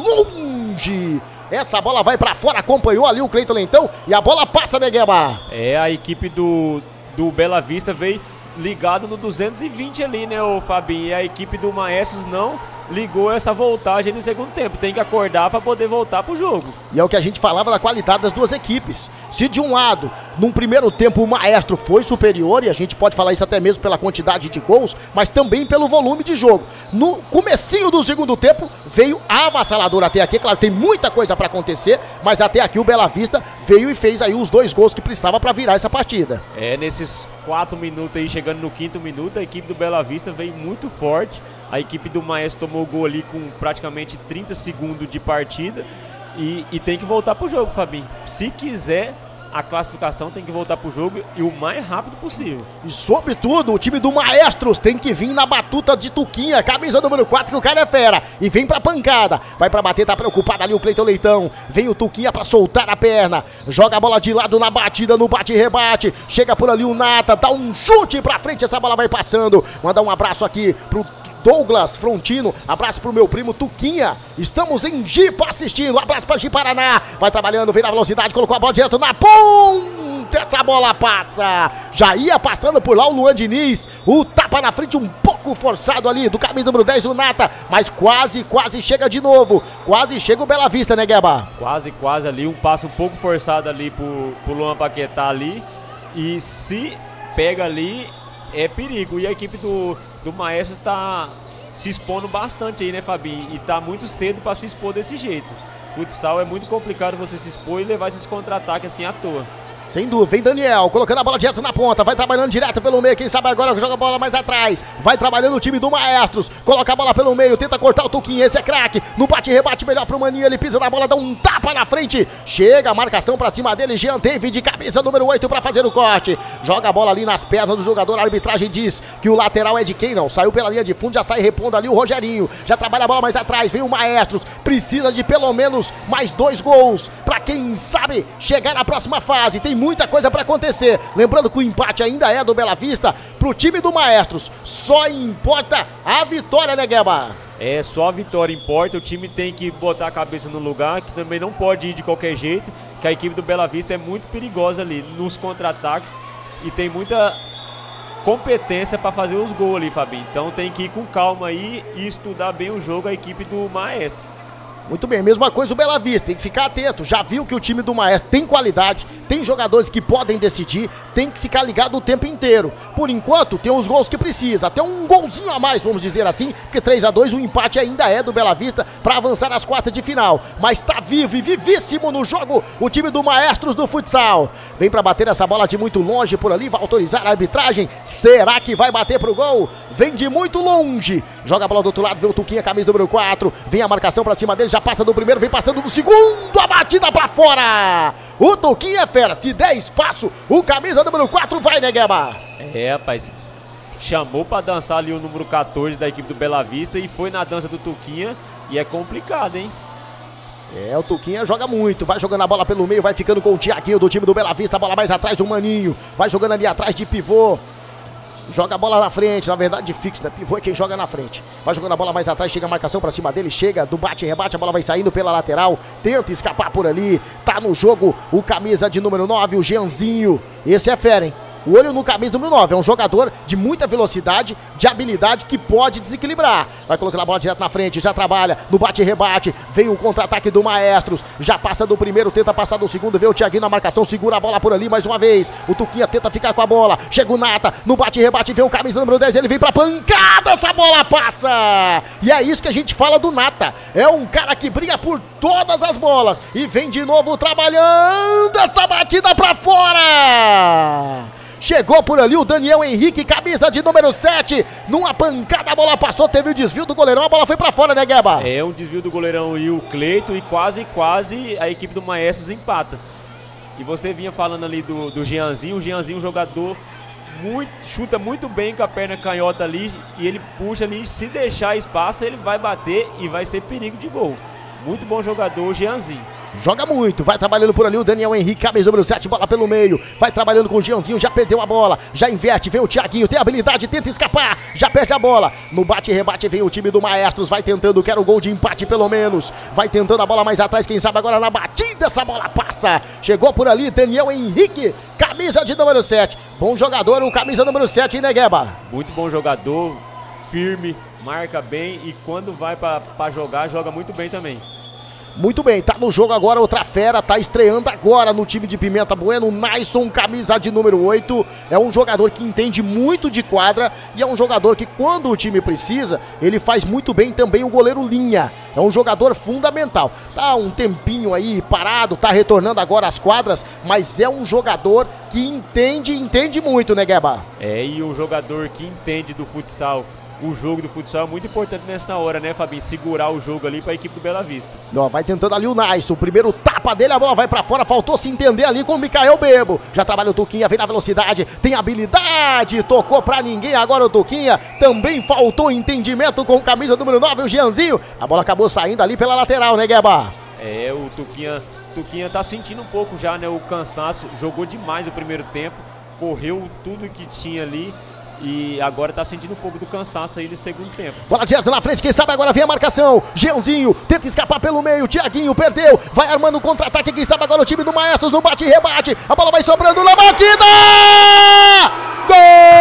S3: longe. Essa bola vai pra fora, acompanhou ali o Cleiton Lentão e a bola passa, né, Gueba?
S2: É, a equipe do Bela Vista veio ligado no 220 ali, né, o Fabinho? E a equipe do Maestros não ligou essa voltagem no segundo tempo. Tem que acordar para poder voltar pro jogo.
S3: E é o que a gente falava da qualidade das duas equipes. Se de um lado, num primeiro tempo, o Maestro foi superior, e a gente pode falar isso até mesmo pela quantidade de gols, mas também pelo volume de jogo. No comecinho do segundo tempo, veio avassalador até aqui. Claro, tem muita coisa para acontecer, mas até aqui o Bela Vista veio e fez aí os 2 gols que precisava para virar essa partida.
S2: É, nesses 4 minutos aí, chegando no 5º minuto, a equipe do Bela Vista veio muito forte. A equipe do Maestro tomou o gol ali com praticamente 30 segundos de partida e tem que voltar pro jogo, Fabinho. Se quiser a classificação, tem que voltar pro jogo e o mais rápido possível.
S3: E sobretudo, o time do Maestros tem que vir na batuta de Tuquinha, camisa número 4, que o cara é fera. E vem pra pancada, vai pra bater, tá preocupado ali o Cleiton Leitão. Vem o Tuquinha pra soltar a perna, joga a bola de lado na batida, no bate-rebate. Chega por ali o Nata, dá um chute pra frente, essa bola vai passando. Manda um abraço aqui pro Douglas Frontino, abraço pro meu primo Tuquinha, estamos em Jipa assistindo, abraço pra Ji Paraná, vai trabalhando, vem na velocidade, colocou a bola direto na ponta batida, essa bola passa. Já ia passando por lá o Luan Diniz, o tapa na frente um pouco forçado ali do camisa número 10, o Nata, mas quase chega de novo. Quase chega o Bela Vista, né, Gueba?
S2: Quase ali, um passo um pouco forçado ali pro Luan Paquetá ali. E se pega ali, é perigo. E a equipe do Maestros está se expondo bastante aí, né, Fabinho? E tá muito cedo para se expor desse jeito. Futsal é muito complicado você se expor e levar esses contra-ataques assim à toa.
S3: Sem dúvida, vem Daniel, colocando a bola direto na ponta, vai trabalhando direto pelo meio, quem sabe agora joga a bola mais atrás, vai trabalhando o time do Maestros, coloca a bola pelo meio, tenta cortar o Tuquinha, esse é craque, no bate-rebate melhor pro Maninho, ele pisa na bola, dá um tapa na frente, chega a marcação pra cima dele, Jean David, camisa número 8 pra fazer o corte, joga a bola ali nas pernas do jogador, a arbitragem diz que o lateral é de quem não, saiu pela linha de fundo, já sai repondo ali o Rogerinho, já trabalha a bola mais atrás, vem o Maestros, precisa de pelo menos mais 2 gols, pra quem sabe chegar na próxima fase, tem muita coisa pra acontecer. Lembrando que o empate ainda é do Bela Vista. Pro time do Maestros, só importa a vitória, né, Gueba?
S2: É, só a vitória importa. O time tem que botar a cabeça no lugar, que também não pode ir de qualquer jeito, que a equipe do Bela Vista é muito perigosa ali nos contra-ataques e tem muita competência para fazer os gols ali, Fabinho. Então tem que ir com calma aí e estudar bem o jogo a equipe do Maestros.
S3: Muito bem, mesma coisa o Bela Vista, tem que ficar atento, já viu que o time do Maestro tem qualidade, tem jogadores que podem decidir, tem que ficar ligado o tempo inteiro. Por enquanto, tem os gols que precisa, até um golzinho a mais, vamos dizer assim, porque 3-2 o empate ainda é do Bela Vista para avançar às quartas de final. Mas tá vivo e vivíssimo no jogo o time do Maestros do futsal. Vem para bater essa bola de muito longe por ali, vai autorizar a arbitragem, será que vai bater pro gol? Vem de muito longe, joga a bola do outro lado, vê o Tuquinha, camisa número 4, vem a marcação para cima dele, já passa do primeiro, vem passando do segundo, a batida pra fora. O Tuquinha é fera, se der espaço, o camisa número 4 vai, né, Gueba?
S2: É, rapaz, chamou pra dançar ali o número 14 da equipe do Bela Vista e foi na dança do Tuquinha e é complicado, hein?
S3: É, o Tuquinha joga muito, vai jogando a bola pelo meio, vai ficando com o Tiaguinho do time do Bela Vista, a bola mais atrás do Maninho, vai jogando ali atrás de pivô. Joga a bola na frente, na verdade de fixo, né? Pivô é quem joga na frente. Vai jogando a bola mais atrás, chega a marcação pra cima dele, chega do bate e rebate, a bola vai saindo pela lateral, tenta escapar por ali, tá no jogo o camisa de número 9, o Jeanzinho. Esse é fera, hein? O olho no camisa número 9, é um jogador de muita velocidade, de habilidade que pode desequilibrar. Vai colocando a bola direto na frente, já trabalha no bate e rebate, vem o contra-ataque do Maestros, já passa do primeiro, tenta passar do segundo, vê o Thiaguinho na marcação, segura a bola por ali mais uma vez. O Tuquinha tenta ficar com a bola, chega o Nata, no bate e rebate, vem o camisa número 10, ele vem pra pancada, essa bola passa! E é isso que a gente fala do Nata, é um cara que briga por todas as bolas e vem de novo trabalhando essa batida pra fora! Chegou por ali o Daniel Henrique, camisa de número 7. Numa pancada a bola passou, teve o desvio do goleirão, a bola foi pra fora, né, Gueba?
S2: É um desvio do goleirão e o Cleito e quase a equipe do Maestros empata. E você vinha falando ali do Jeanzinho, o Jeanzinho, um jogador chuta muito bem com a perna canhota ali e ele puxa ali, se deixar espaço ele vai bater e vai ser perigo de gol. Muito bom jogador o Jeanzinho.
S3: Joga muito, vai trabalhando por ali o Daniel Henrique, camisa número 7, bola pelo meio, vai trabalhando com o Jeanzinho, já perdeu a bola, já inverte, vem o Thiaguinho, tem habilidade, tenta escapar, já perde a bola, no bate e rebate vem o time do Maestros, vai tentando, quer o gol de empate pelo menos, vai tentando a bola mais atrás, quem sabe agora na batida essa bola passa, chegou por ali Daniel Henrique, camisa de número 7, bom jogador o camisa número 7, né, Gueba?
S2: Muito bom jogador, firme, marca bem e quando vai pra jogar, joga muito bem também.
S3: Muito bem, tá no jogo agora, outra fera, tá estreando agora no time de Pimenta Bueno, o Naison, camisa de número 8, é um jogador que entende muito de quadra e é um jogador que quando o time precisa, ele faz muito bem também o goleiro linha, é um jogador fundamental, tá um tempinho aí parado, tá retornando agora às quadras, mas é um jogador que entende muito, né, Gueba?
S2: É, e um jogador que entende do futsal. O jogo do futsal é muito importante nessa hora, né, Fabinho? Segurar o jogo ali para a equipe do Bela Vista.
S3: Ó, vai tentando ali o Naison, o primeiro tapa dele, a bola vai para fora, faltou se entender ali com o Mikael Bebo. Já trabalha o Tuquinha, vem na velocidade, tem habilidade, tocou para ninguém, agora o Tuquinha. Também faltou entendimento com camisa número 9, o Jeanzinho. A bola acabou saindo ali pela lateral, né, Gueba?
S2: É, o Tuquinha tá sentindo um pouco já, né, o cansaço. Jogou demais o primeiro tempo, correu tudo que tinha ali. e agora tá sentindo um pouco do cansaço aí no segundo tempo.
S3: Bola direto na frente, quem sabe agora vem a marcação. Jeanzinho tenta escapar pelo meio, Thiaguinho perdeu, vai armando o contra-ataque, quem sabe agora o time do Maestros no bate e rebate. A bola vai sobrando na batida! Gol!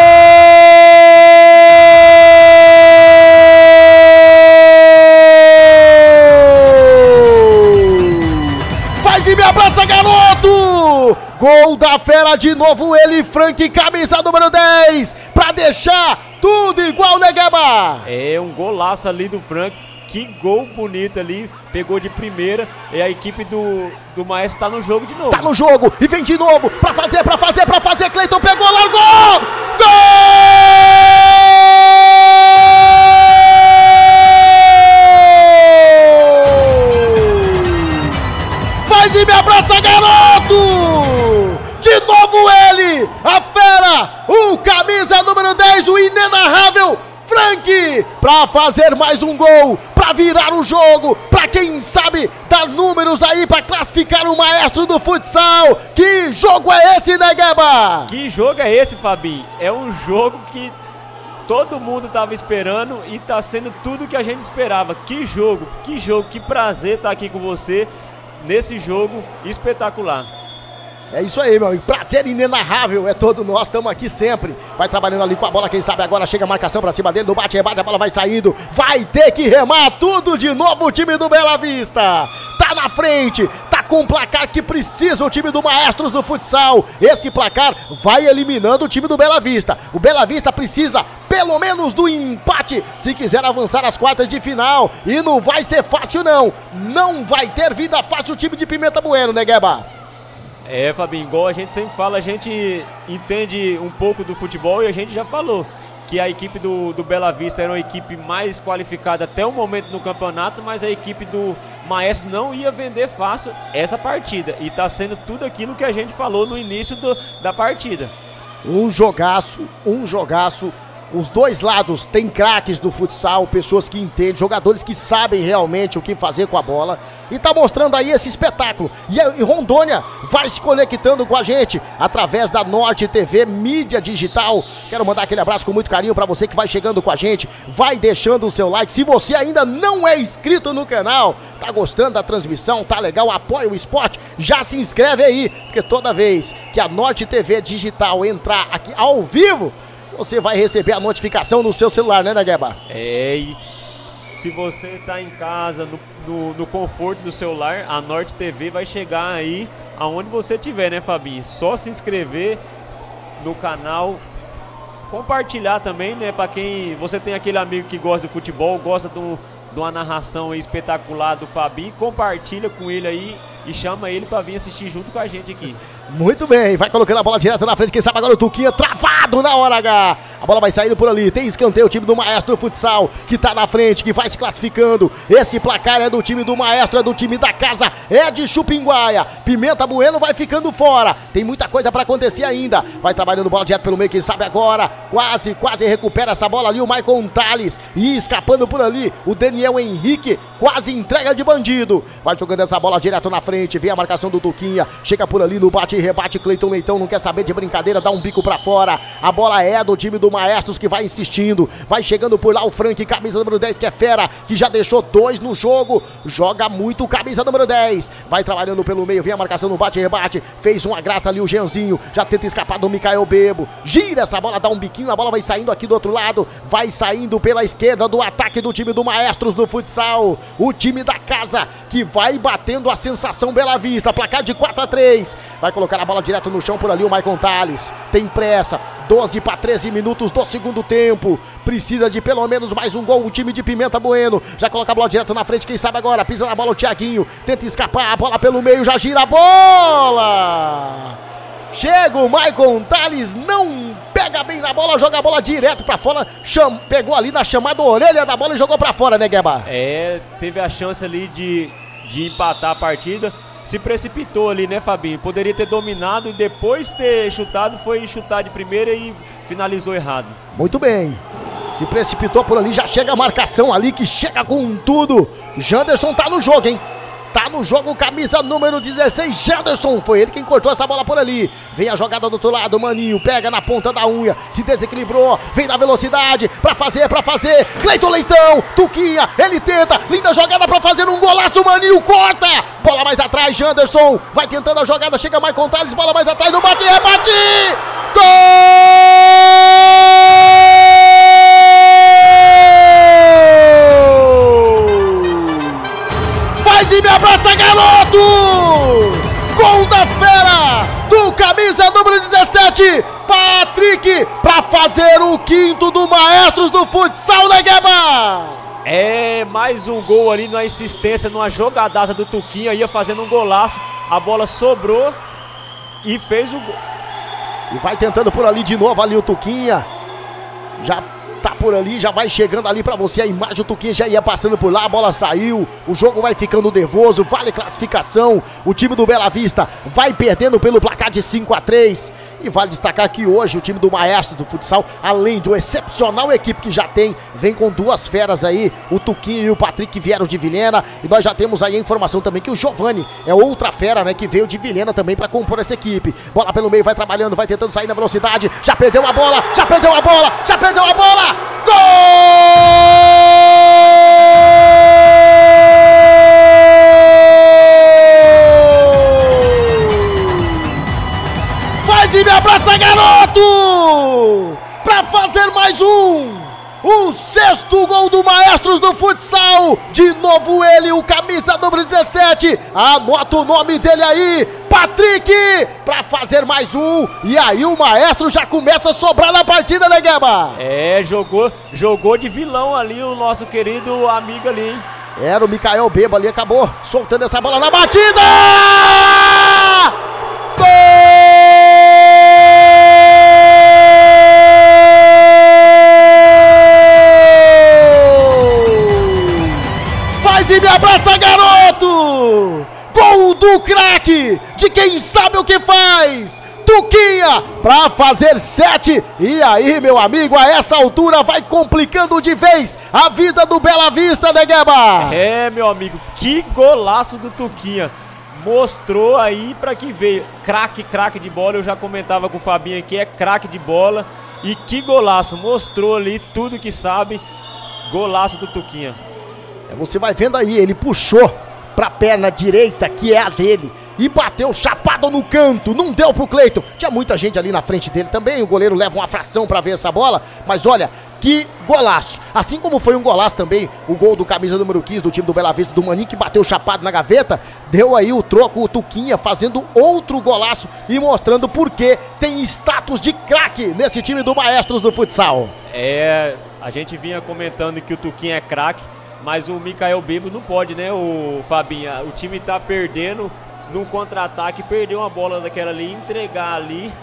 S3: Faz e me abraça, garoto! Gol da fera de novo, ele, Frank, camisa número 10, pra deixar tudo igual, né, Gueba?
S2: É um golaço ali do Frank, que gol bonito ali, pegou de primeira, e a equipe do Maestro tá no jogo de novo.
S3: Tá no jogo, e vem de novo, pra fazer, Cleiton pegou, largou! Gol! Faz e me abraça, garoto! De novo ele, a fera, o camisa número 10, o inenarrável Frank, para fazer mais um gol, para virar o jogo, para quem sabe dar números aí para classificar o Maestro do futsal. Que jogo é esse, né, Gueba?
S2: Que jogo é esse, Fabinho? É um jogo que todo mundo estava esperando e tá sendo tudo que a gente esperava. Que jogo, que prazer estar aqui com você nesse jogo espetacular.
S3: É isso aí, meu amigo. Prazer inenarrável é todo nosso. Estamos aqui sempre. Vai trabalhando ali com a bola. Quem sabe agora chega a marcação pra cima dele. No bate-rebate, a bola vai saindo. Vai ter que remar tudo de novo o time do Bela Vista. Tá na frente. Tá com o placar que precisa o time do Maestros do futsal. Esse placar vai eliminando o time do Bela Vista. O Bela Vista precisa pelo menos do empate se quiser avançar às quartas de final. E não vai ser fácil, não. Não vai ter vida fácil o time de Pimenta Bueno, né, Gueba?
S2: É, Fabinho, igual a gente sempre fala, a gente entende um pouco do futebol e a gente já falou que a equipe do Bela Vista era uma equipe mais qualificada até o momento no campeonato, mas a equipe do Maestro não ia vender fácil essa partida. E tá sendo tudo aquilo que a gente falou no início da partida.
S3: Um jogaço. Os dois lados têm craques do futsal, pessoas que entendem, jogadores que sabem realmente o que fazer com a bola. E tá mostrando aí esse espetáculo. E Rondônia vai se conectando com a gente através da Norte TV, mídia digital. Quero mandar aquele abraço com muito carinho pra você que vai chegando com a gente. Vai deixando o seu like. Se você ainda não é inscrito no canal, tá gostando da transmissão, tá legal, apoia o esporte, já se inscreve aí. Porque toda vez que a Norte TV digital entrar aqui ao vivo, você vai receber a notificação no seu celular, né, Gueba?
S2: É, e se você tá em casa, no conforto do celular, a Norte TV vai chegar aí aonde você estiver, né, Fabinho? Só se inscrever no canal, compartilhar também, né, para quem... Você tem aquele amigo que gosta de futebol, gosta de uma narração aí espetacular do Fabinho, compartilha com ele aí e chama ele para vir assistir junto com a gente aqui.
S3: Muito bem, vai colocando a bola direto na frente, quem sabe agora o Tuquinha travado na hora H. A bola vai saindo por ali, tem escanteio, o time do Maestro Futsal que tá na frente, que vai se classificando. Esse placar é do time do Maestro, é do time da casa, é de Chupinguaia. Pimenta Bueno vai ficando fora, tem muita coisa pra acontecer ainda. Vai trabalhando bola direto pelo meio, quem sabe agora, quase recupera essa bola ali o Maicon Tales. E escapando por ali, o Daniel Henrique, quase entrega de bandido. Vai jogando essa bola direto na frente, vem a marcação do Tuquinha, chega por ali no bate e rebate, Cleiton Leitão não quer saber de brincadeira, dá um bico pra fora. A bola é do time do Maestros que vai insistindo, vai chegando por lá o Frank, camisa número 10, que é fera, que já deixou 2 no jogo, joga muito, camisa número 10, vai trabalhando pelo meio, vem a marcação no bate e rebate, fez uma graça ali o Jeanzinho, já tenta escapar do Mikael Bebo, gira essa bola, dá um biquinho, a bola vai saindo aqui do outro lado, vai saindo pela esquerda do ataque do time do Maestros do futsal, o time da casa que vai batendo a sensação Bela Vista, placar de 4-3, vai colocar a bola direto no chão por ali o Maicon Tales, tem pressa, 12 para 13 minutos do segundo tempo, precisa de pelo menos mais um gol o time de Pimenta Bueno, já coloca a bola direto na frente, quem sabe agora, pisa na bola o Thiaguinho, tenta escapar, a bola pelo meio, já gira a bola, chega o Maicon Tales, não pega bem na bola, joga a bola direto pra fora, pegou ali na chamada orelha da bola e jogou pra fora, né, Gueba?
S2: É, teve a chance ali de empatar a partida, se precipitou ali, né, Fabinho? Poderia ter dominado e depois ter chutado, foi chutar de primeira e finalizou errado.
S3: Muito bem, se precipitou por ali, já chega a marcação ali, que chega com tudo. Janderson tá no jogo, hein? Tá no jogo, camisa número 16, Janderson. Foi ele quem cortou essa bola por ali. Vem a jogada do outro lado, Maninho pega na ponta da unha, se desequilibrou, vem na velocidade, pra fazer. Cleiton Leitão, Tuquinha, ele tenta, linda jogada pra fazer um golaço, Maninho corta. Bola mais atrás, Janderson, vai tentando a jogada, chega Maicon Thales, bola mais atrás, no bate, rebate. Gol! Faz e me abraça, garoto! Gol da fera do camisa número 17, Patrick, para fazer o quinto do Maestros do Futsal, né, Gueba?
S2: É, mais um gol ali na insistência, numa jogadaça do Tuquinha, ia fazendo um golaço, a bola sobrou e fez o gol.
S3: E vai tentando por ali de novo ali o Tuquinha, já tá por ali, já vai chegando ali pra você a imagem, o Tuquinha já ia passando por lá, a bola saiu, o jogo vai ficando nervoso, vale classificação, o time do Bela Vista vai perdendo pelo placar de 5-3, e vale destacar que hoje o time do Maestro do Futsal, além de uma excepcional equipe que já tem, vem com duas feras aí, o Tuquinha e o Patrick que vieram de Vilhena, e nós já temos aí a informação também que o Giovanni é outra fera, né, que veio de Vilhena também pra compor essa equipe. Bola pelo meio, vai trabalhando, vai tentando sair na velocidade, já perdeu a bola, gol! Faz e me abraça, garoto! Pra fazer mais o sexto gol do Maestros do Futsal. De novo ele, o camisa número 17. Anota o nome dele aí, Patrick, pra fazer mais um. E aí o Maestro já começa a sobrar na partida, né, Gueba?
S2: É, jogou de vilão ali o nosso querido amigo ali, hein?
S3: Era o Mikael Beba ali, acabou soltando essa bola na batida! Gol! E me abraça, garoto! Gol do craque, de quem sabe o que faz, Tuquinha, pra fazer 7. E aí, meu amigo, a essa altura vai complicando de vez a vida do Bela Vista, né, Gueba?
S2: É, meu amigo, que golaço do Tuquinha. Mostrou aí pra que veio. Craque de bola, eu já comentava com o Fabinho aqui, é craque de bola. E que golaço, mostrou ali tudo que sabe. Golaço do Tuquinha.
S3: Você vai vendo aí, ele puxou pra perna direita, que é a dele, e bateu chapado no canto, não deu pro Cleiton. Tinha muita gente ali na frente dele também, o goleiro leva uma fração pra ver essa bola, mas olha, que golaço. Assim como foi um golaço também, o gol do camisa número 15 do time do Bela Vista, do Maninho, que bateu chapado na gaveta, deu aí o troco, o Tuquinha fazendo outro golaço e mostrando por que tem status de craque nesse time do Maestros do Futsal.
S2: É, a gente vinha comentando que o Tuquinha é craque, mas o Mikael Bebo não pode, né, o Fabinho? O time tá perdendo no contra-ataque, perdeu uma bola daquela ali, entregar ali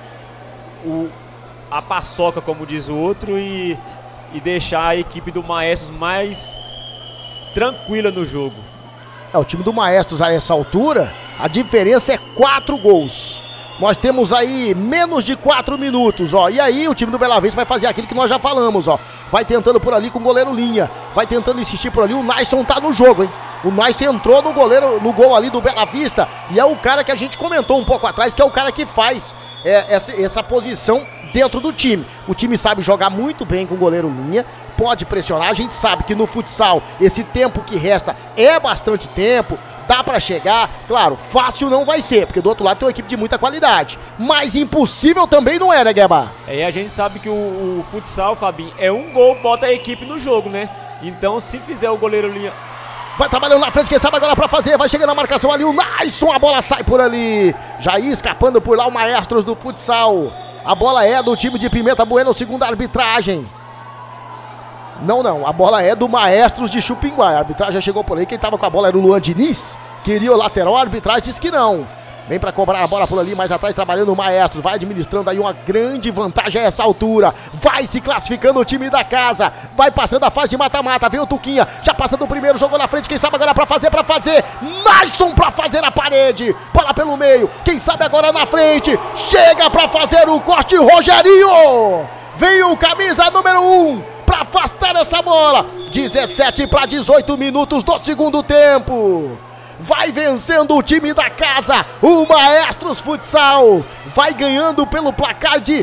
S2: a paçoca, como diz o outro, e deixar a equipe do Maestros mais tranquila no jogo.
S3: O time do Maestros a essa altura, a diferença é 4 gols. Nós temos aí menos de 4 minutos, ó. E aí o time do Bela Vista vai fazer aquilo que nós já falamos, ó. Vai tentando por ali com o goleiro Linha. Vai tentando insistir por ali. O Naison tá no jogo, hein? O Naison entrou no gol ali do Bela Vista. E é o cara que a gente comentou um pouco atrás, que é o cara que faz essa posição dentro do time. O time sabe jogar muito bem com o goleiro Linha, pode pressionar. A gente sabe que no futsal esse tempo que resta é bastante tempo. Dá pra chegar, claro, fácil não vai ser, porque do outro lado tem uma equipe de muita qualidade, mas impossível também não é, né, Gueba?
S2: É, a gente sabe que o futsal, Fabinho, é um gol, bota a equipe no jogo, né? Então, se fizer o goleiro Linha...
S3: Vai trabalhando na frente, quem sabe agora pra fazer, vai chegando na marcação ali, o Naison, a bola sai por ali, já ia escapando por lá o Maestros do Futsal. A bola é do time de Pimenta Bueno, segunda arbitragem. Não, a bola é do Maestros de Chupinguá. A arbitragem já chegou por aí, quem tava com a bola era o Luan Diniz, queria o lateral, a arbitragem disse que não. Vem pra cobrar a bola por ali, mais atrás trabalhando o Maestros, vai administrando aí uma grande vantagem a essa altura, vai se classificando o time da casa, vai passando a fase de mata-mata, vem o Tuquinha, já passando o primeiro, jogou na frente, quem sabe agora pra fazer, Naison pra fazer a parede, bola pelo meio, quem sabe agora na frente, chega pra fazer o corte, Rogerinho, vem o camisa número 1, pra afastar essa bola, 17 para 18 minutos do segundo tempo. vai vencendo o time da casa, o Maestros Futsal, vai ganhando pelo placar de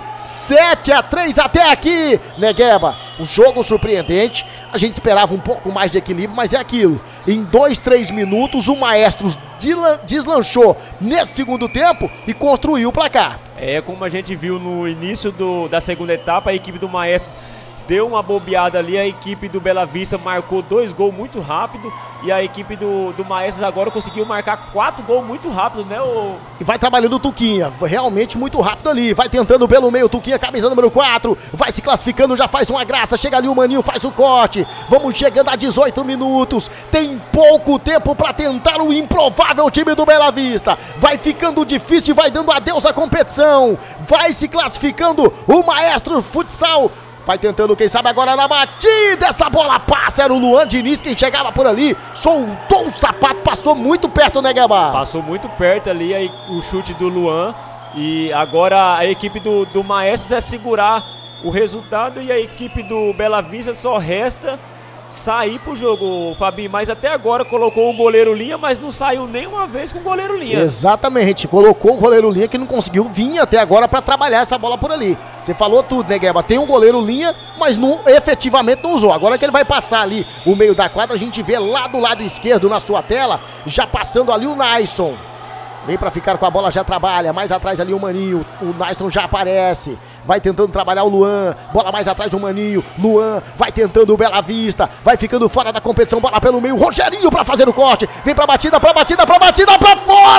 S3: 7-3 até aqui, Negueba. Um jogo surpreendente, a gente esperava um pouco mais de equilíbrio, mas é aquilo. Em 2, 3 minutos, o Maestros deslanchou nesse segundo tempo e construiu o placar.
S2: É, como a gente viu no início da segunda etapa, a equipe do Maestros deu uma bobeada ali, a equipe do Bela Vista marcou 2 gols muito rápido e a equipe do Maestros agora conseguiu marcar 4 gols muito rápido, né?
S3: E vai trabalhando o Tuquinha, realmente muito rápido ali, vai tentando pelo meio, o Tuquinha, camisa número 4, vai se classificando, já faz uma graça, chega ali o Maninho, faz o corte, vamos chegando a 18 minutos, tem pouco tempo para tentar o improvável time do Bela Vista, vai ficando difícil, vai dando adeus à competição, vai se classificando o Maestro Futsal. Vai tentando, quem sabe agora na batida, essa bola passa, era o Luan Diniz quem chegava por ali, soltou o sapato, passou muito perto, né, Gueba?
S2: Passou muito perto ali aí, o chute do Luan, e agora a equipe do Maestros é segurar o resultado e a equipe do Bela Vista só resta sair pro jogo, Fabinho, mas até agora colocou o goleiro Linha, mas não saiu nenhuma vez com o goleiro Linha.
S3: Exatamente, colocou o goleiro Linha que não conseguiu vir até agora para trabalhar essa bola por ali. Você falou tudo, né, Gueba? Tem um goleiro Linha, mas não, efetivamente não usou. Agora que ele vai passar ali o meio da quadra, a gente vê lá do lado esquerdo na sua tela, já passando ali o Naison. Vem pra ficar com a bola, já trabalha. Mais atrás ali o Maninho. O Naison já aparece. Vai tentando trabalhar o Luan. Bola mais atrás do Maninho. Luan vai tentando o Bela Vista. Vai ficando fora da competição. Bola pelo meio. Rogerinho pra fazer o corte. Vem pra batida, pra batida, pra batida, pra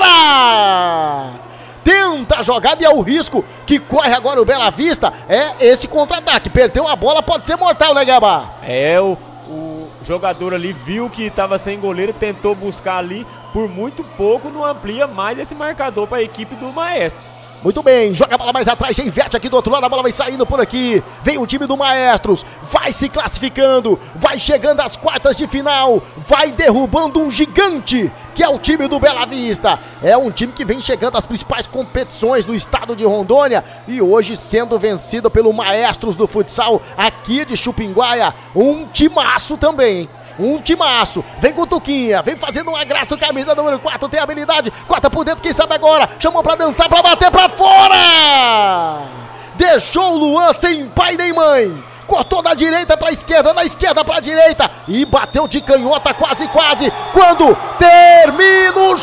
S3: fora! Tenta a jogada e é o risco que corre agora o Bela Vista. É esse contra-ataque. Perdeu a bola, pode ser mortal, né, Gaba?
S2: É, o jogador ali viu que estava sem goleiro, tentou buscar ali, por muito pouco não amplia mais esse marcador para a equipe do Maestro.
S3: Muito bem, joga a bola mais atrás, já inverte aqui do outro lado, a bola vai saindo por aqui. Vem o time do Maestros, vai se classificando, vai chegando às quartas de final, vai derrubando um gigante, que é o time do Bela Vista. É um time que vem chegando às principais competições no estado de Rondônia e hoje sendo vencido pelo Maestros do Futsal aqui de Chupinguaia. Um timaço também. Um timaço, vem com o Tuquinha, vem fazendo uma graça, camisa número 4, tem habilidade, corta por dentro, quem sabe agora, chamou pra dançar, pra bater pra fora! Deixou o Luan sem pai nem mãe, cortou da direita pra esquerda, da esquerda pra direita, e bateu de canhota quase, quando termina o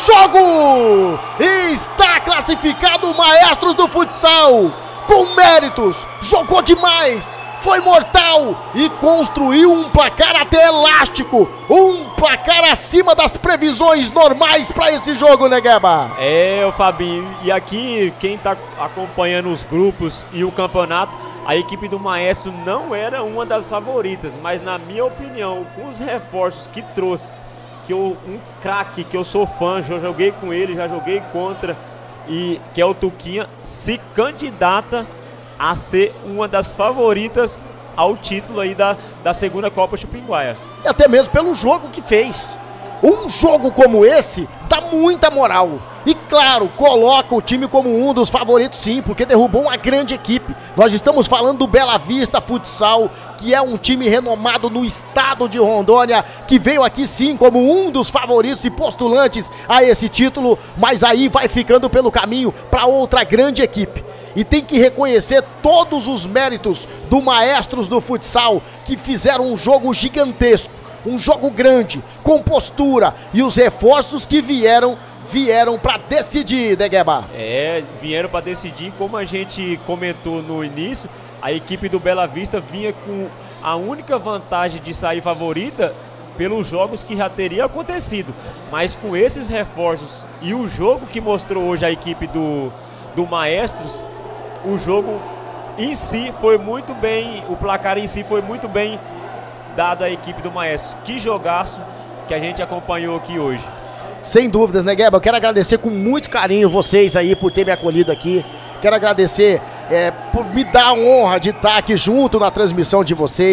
S3: jogo! Está classificado o Maestros do Futsal, com méritos, jogou demais, foi mortal e construiu um placar até elástico, um placar acima das previsões normais para esse jogo, né, Gueba?
S2: É, o Fabinho, e aqui quem tá acompanhando os grupos e o campeonato, a equipe do Maestro não era uma das favoritas, mas na minha opinião, com os reforços que trouxe, um craque que eu sou fã, já joguei com ele, já joguei contra, e que é o Tuquinha, se candidata a ser uma das favoritas ao título aí da segunda Copa Chupinguaia.
S3: E até mesmo pelo jogo que fez. Um jogo como esse dá muita moral. E claro, coloca o time como um dos favoritos sim, porque derrubou uma grande equipe. Nós estamos falando do Bela Vista Futsal, que é um time renomado no estado de Rondônia, que veio aqui sim como um dos favoritos e postulantes a esse título, mas aí vai ficando pelo caminho para outra grande equipe. E tem que reconhecer todos os méritos do Maestros do Futsal, que fizeram um jogo gigantesco, um jogo grande, com postura, e os reforços que vieram para decidir, né, Gueba?
S2: É, vieram para decidir, como a gente comentou no início, a equipe do Bela Vista vinha com a única vantagem de sair favorita pelos jogos que já teria acontecido, mas com esses reforços e o jogo que mostrou hoje a equipe do Maestros, o jogo em si foi muito bem, o placar em si foi muito bem dado à equipe do Maestros. Que jogaço que a gente acompanhou aqui hoje.
S3: Sem dúvidas, né, Gueba? Eu quero agradecer com muito carinho vocês aí por ter me acolhido aqui. Quero agradecer por me dar a honra de estar aqui junto na transmissão de vocês.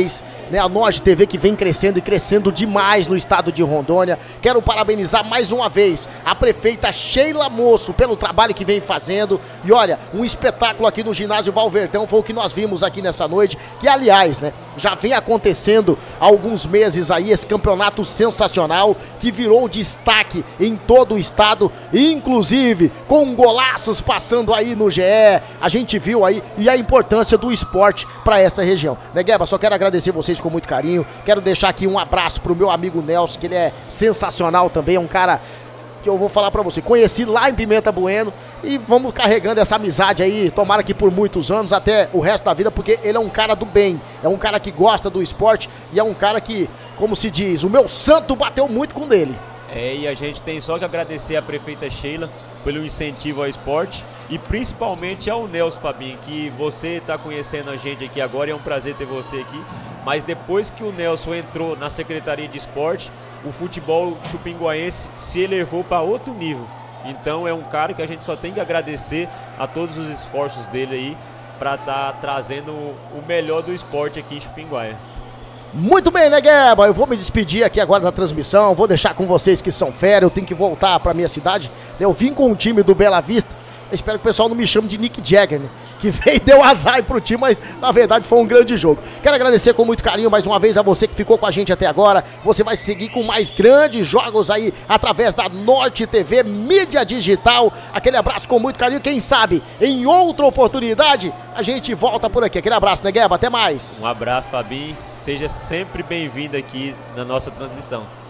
S3: né? A Norte TV que vem crescendo e crescendo demais no estado de Rondônia. Quero parabenizar mais uma vez a prefeita Sheila Moço pelo trabalho que vem fazendo. E olha, um espetáculo aqui no ginásio Valverdão foi o que nós vimos aqui nessa noite, que aliás, né, já vem acontecendo há alguns meses aí esse campeonato sensacional que virou destaque em todo o estado, inclusive com golaços passando aí no GE. A gente viu aí e a importância do esporte para essa região. Né, Gueba? Só quero agradecer vocês com muito carinho. Quero deixar aqui um abraço pro meu amigo Nelson, que ele é sensacional também, é um cara que eu vou falar pra você, conheci lá em Pimenta Bueno e vamos carregando essa amizade aí, tomara que por muitos anos, até o resto da vida, porque ele é um cara do bem, é um cara que gosta do esporte e é um cara que, como se diz, o meu santo bateu muito com dele.
S2: E a gente tem só que agradecer a prefeita Sheila pelo incentivo ao esporte e principalmente ao Nelson, Fabinho, que você está conhecendo a gente aqui agora e é um prazer ter você aqui, mas depois que o Nelson entrou na Secretaria de Esporte, o futebol chupinguaense se elevou para outro nível. Então é um cara que a gente só tem que agradecer a todos os esforços dele aí para estar trazendo o melhor do esporte aqui em Chupinguaia.
S3: Muito bem, né, Gueba? Eu vou me despedir aqui agora da transmissão, vou deixar com vocês que são férias, eu tenho que voltar pra minha cidade. Eu vim com o time do Bela Vista, eu espero que o pessoal não me chame de Nick Jagger, né? Que veio e deu azar pro time, mas na verdade foi um grande jogo. Quero agradecer com muito carinho mais uma vez a você que ficou com a gente até agora. Você vai seguir com mais grandes jogos aí através da Norte TV, mídia digital. Aquele abraço com muito carinho, quem sabe em outra oportunidade a gente volta por aqui. Aquele abraço, né, Gueba? Até mais.
S2: Um abraço, Fabinho. Seja sempre bem-vindo aqui na nossa transmissão.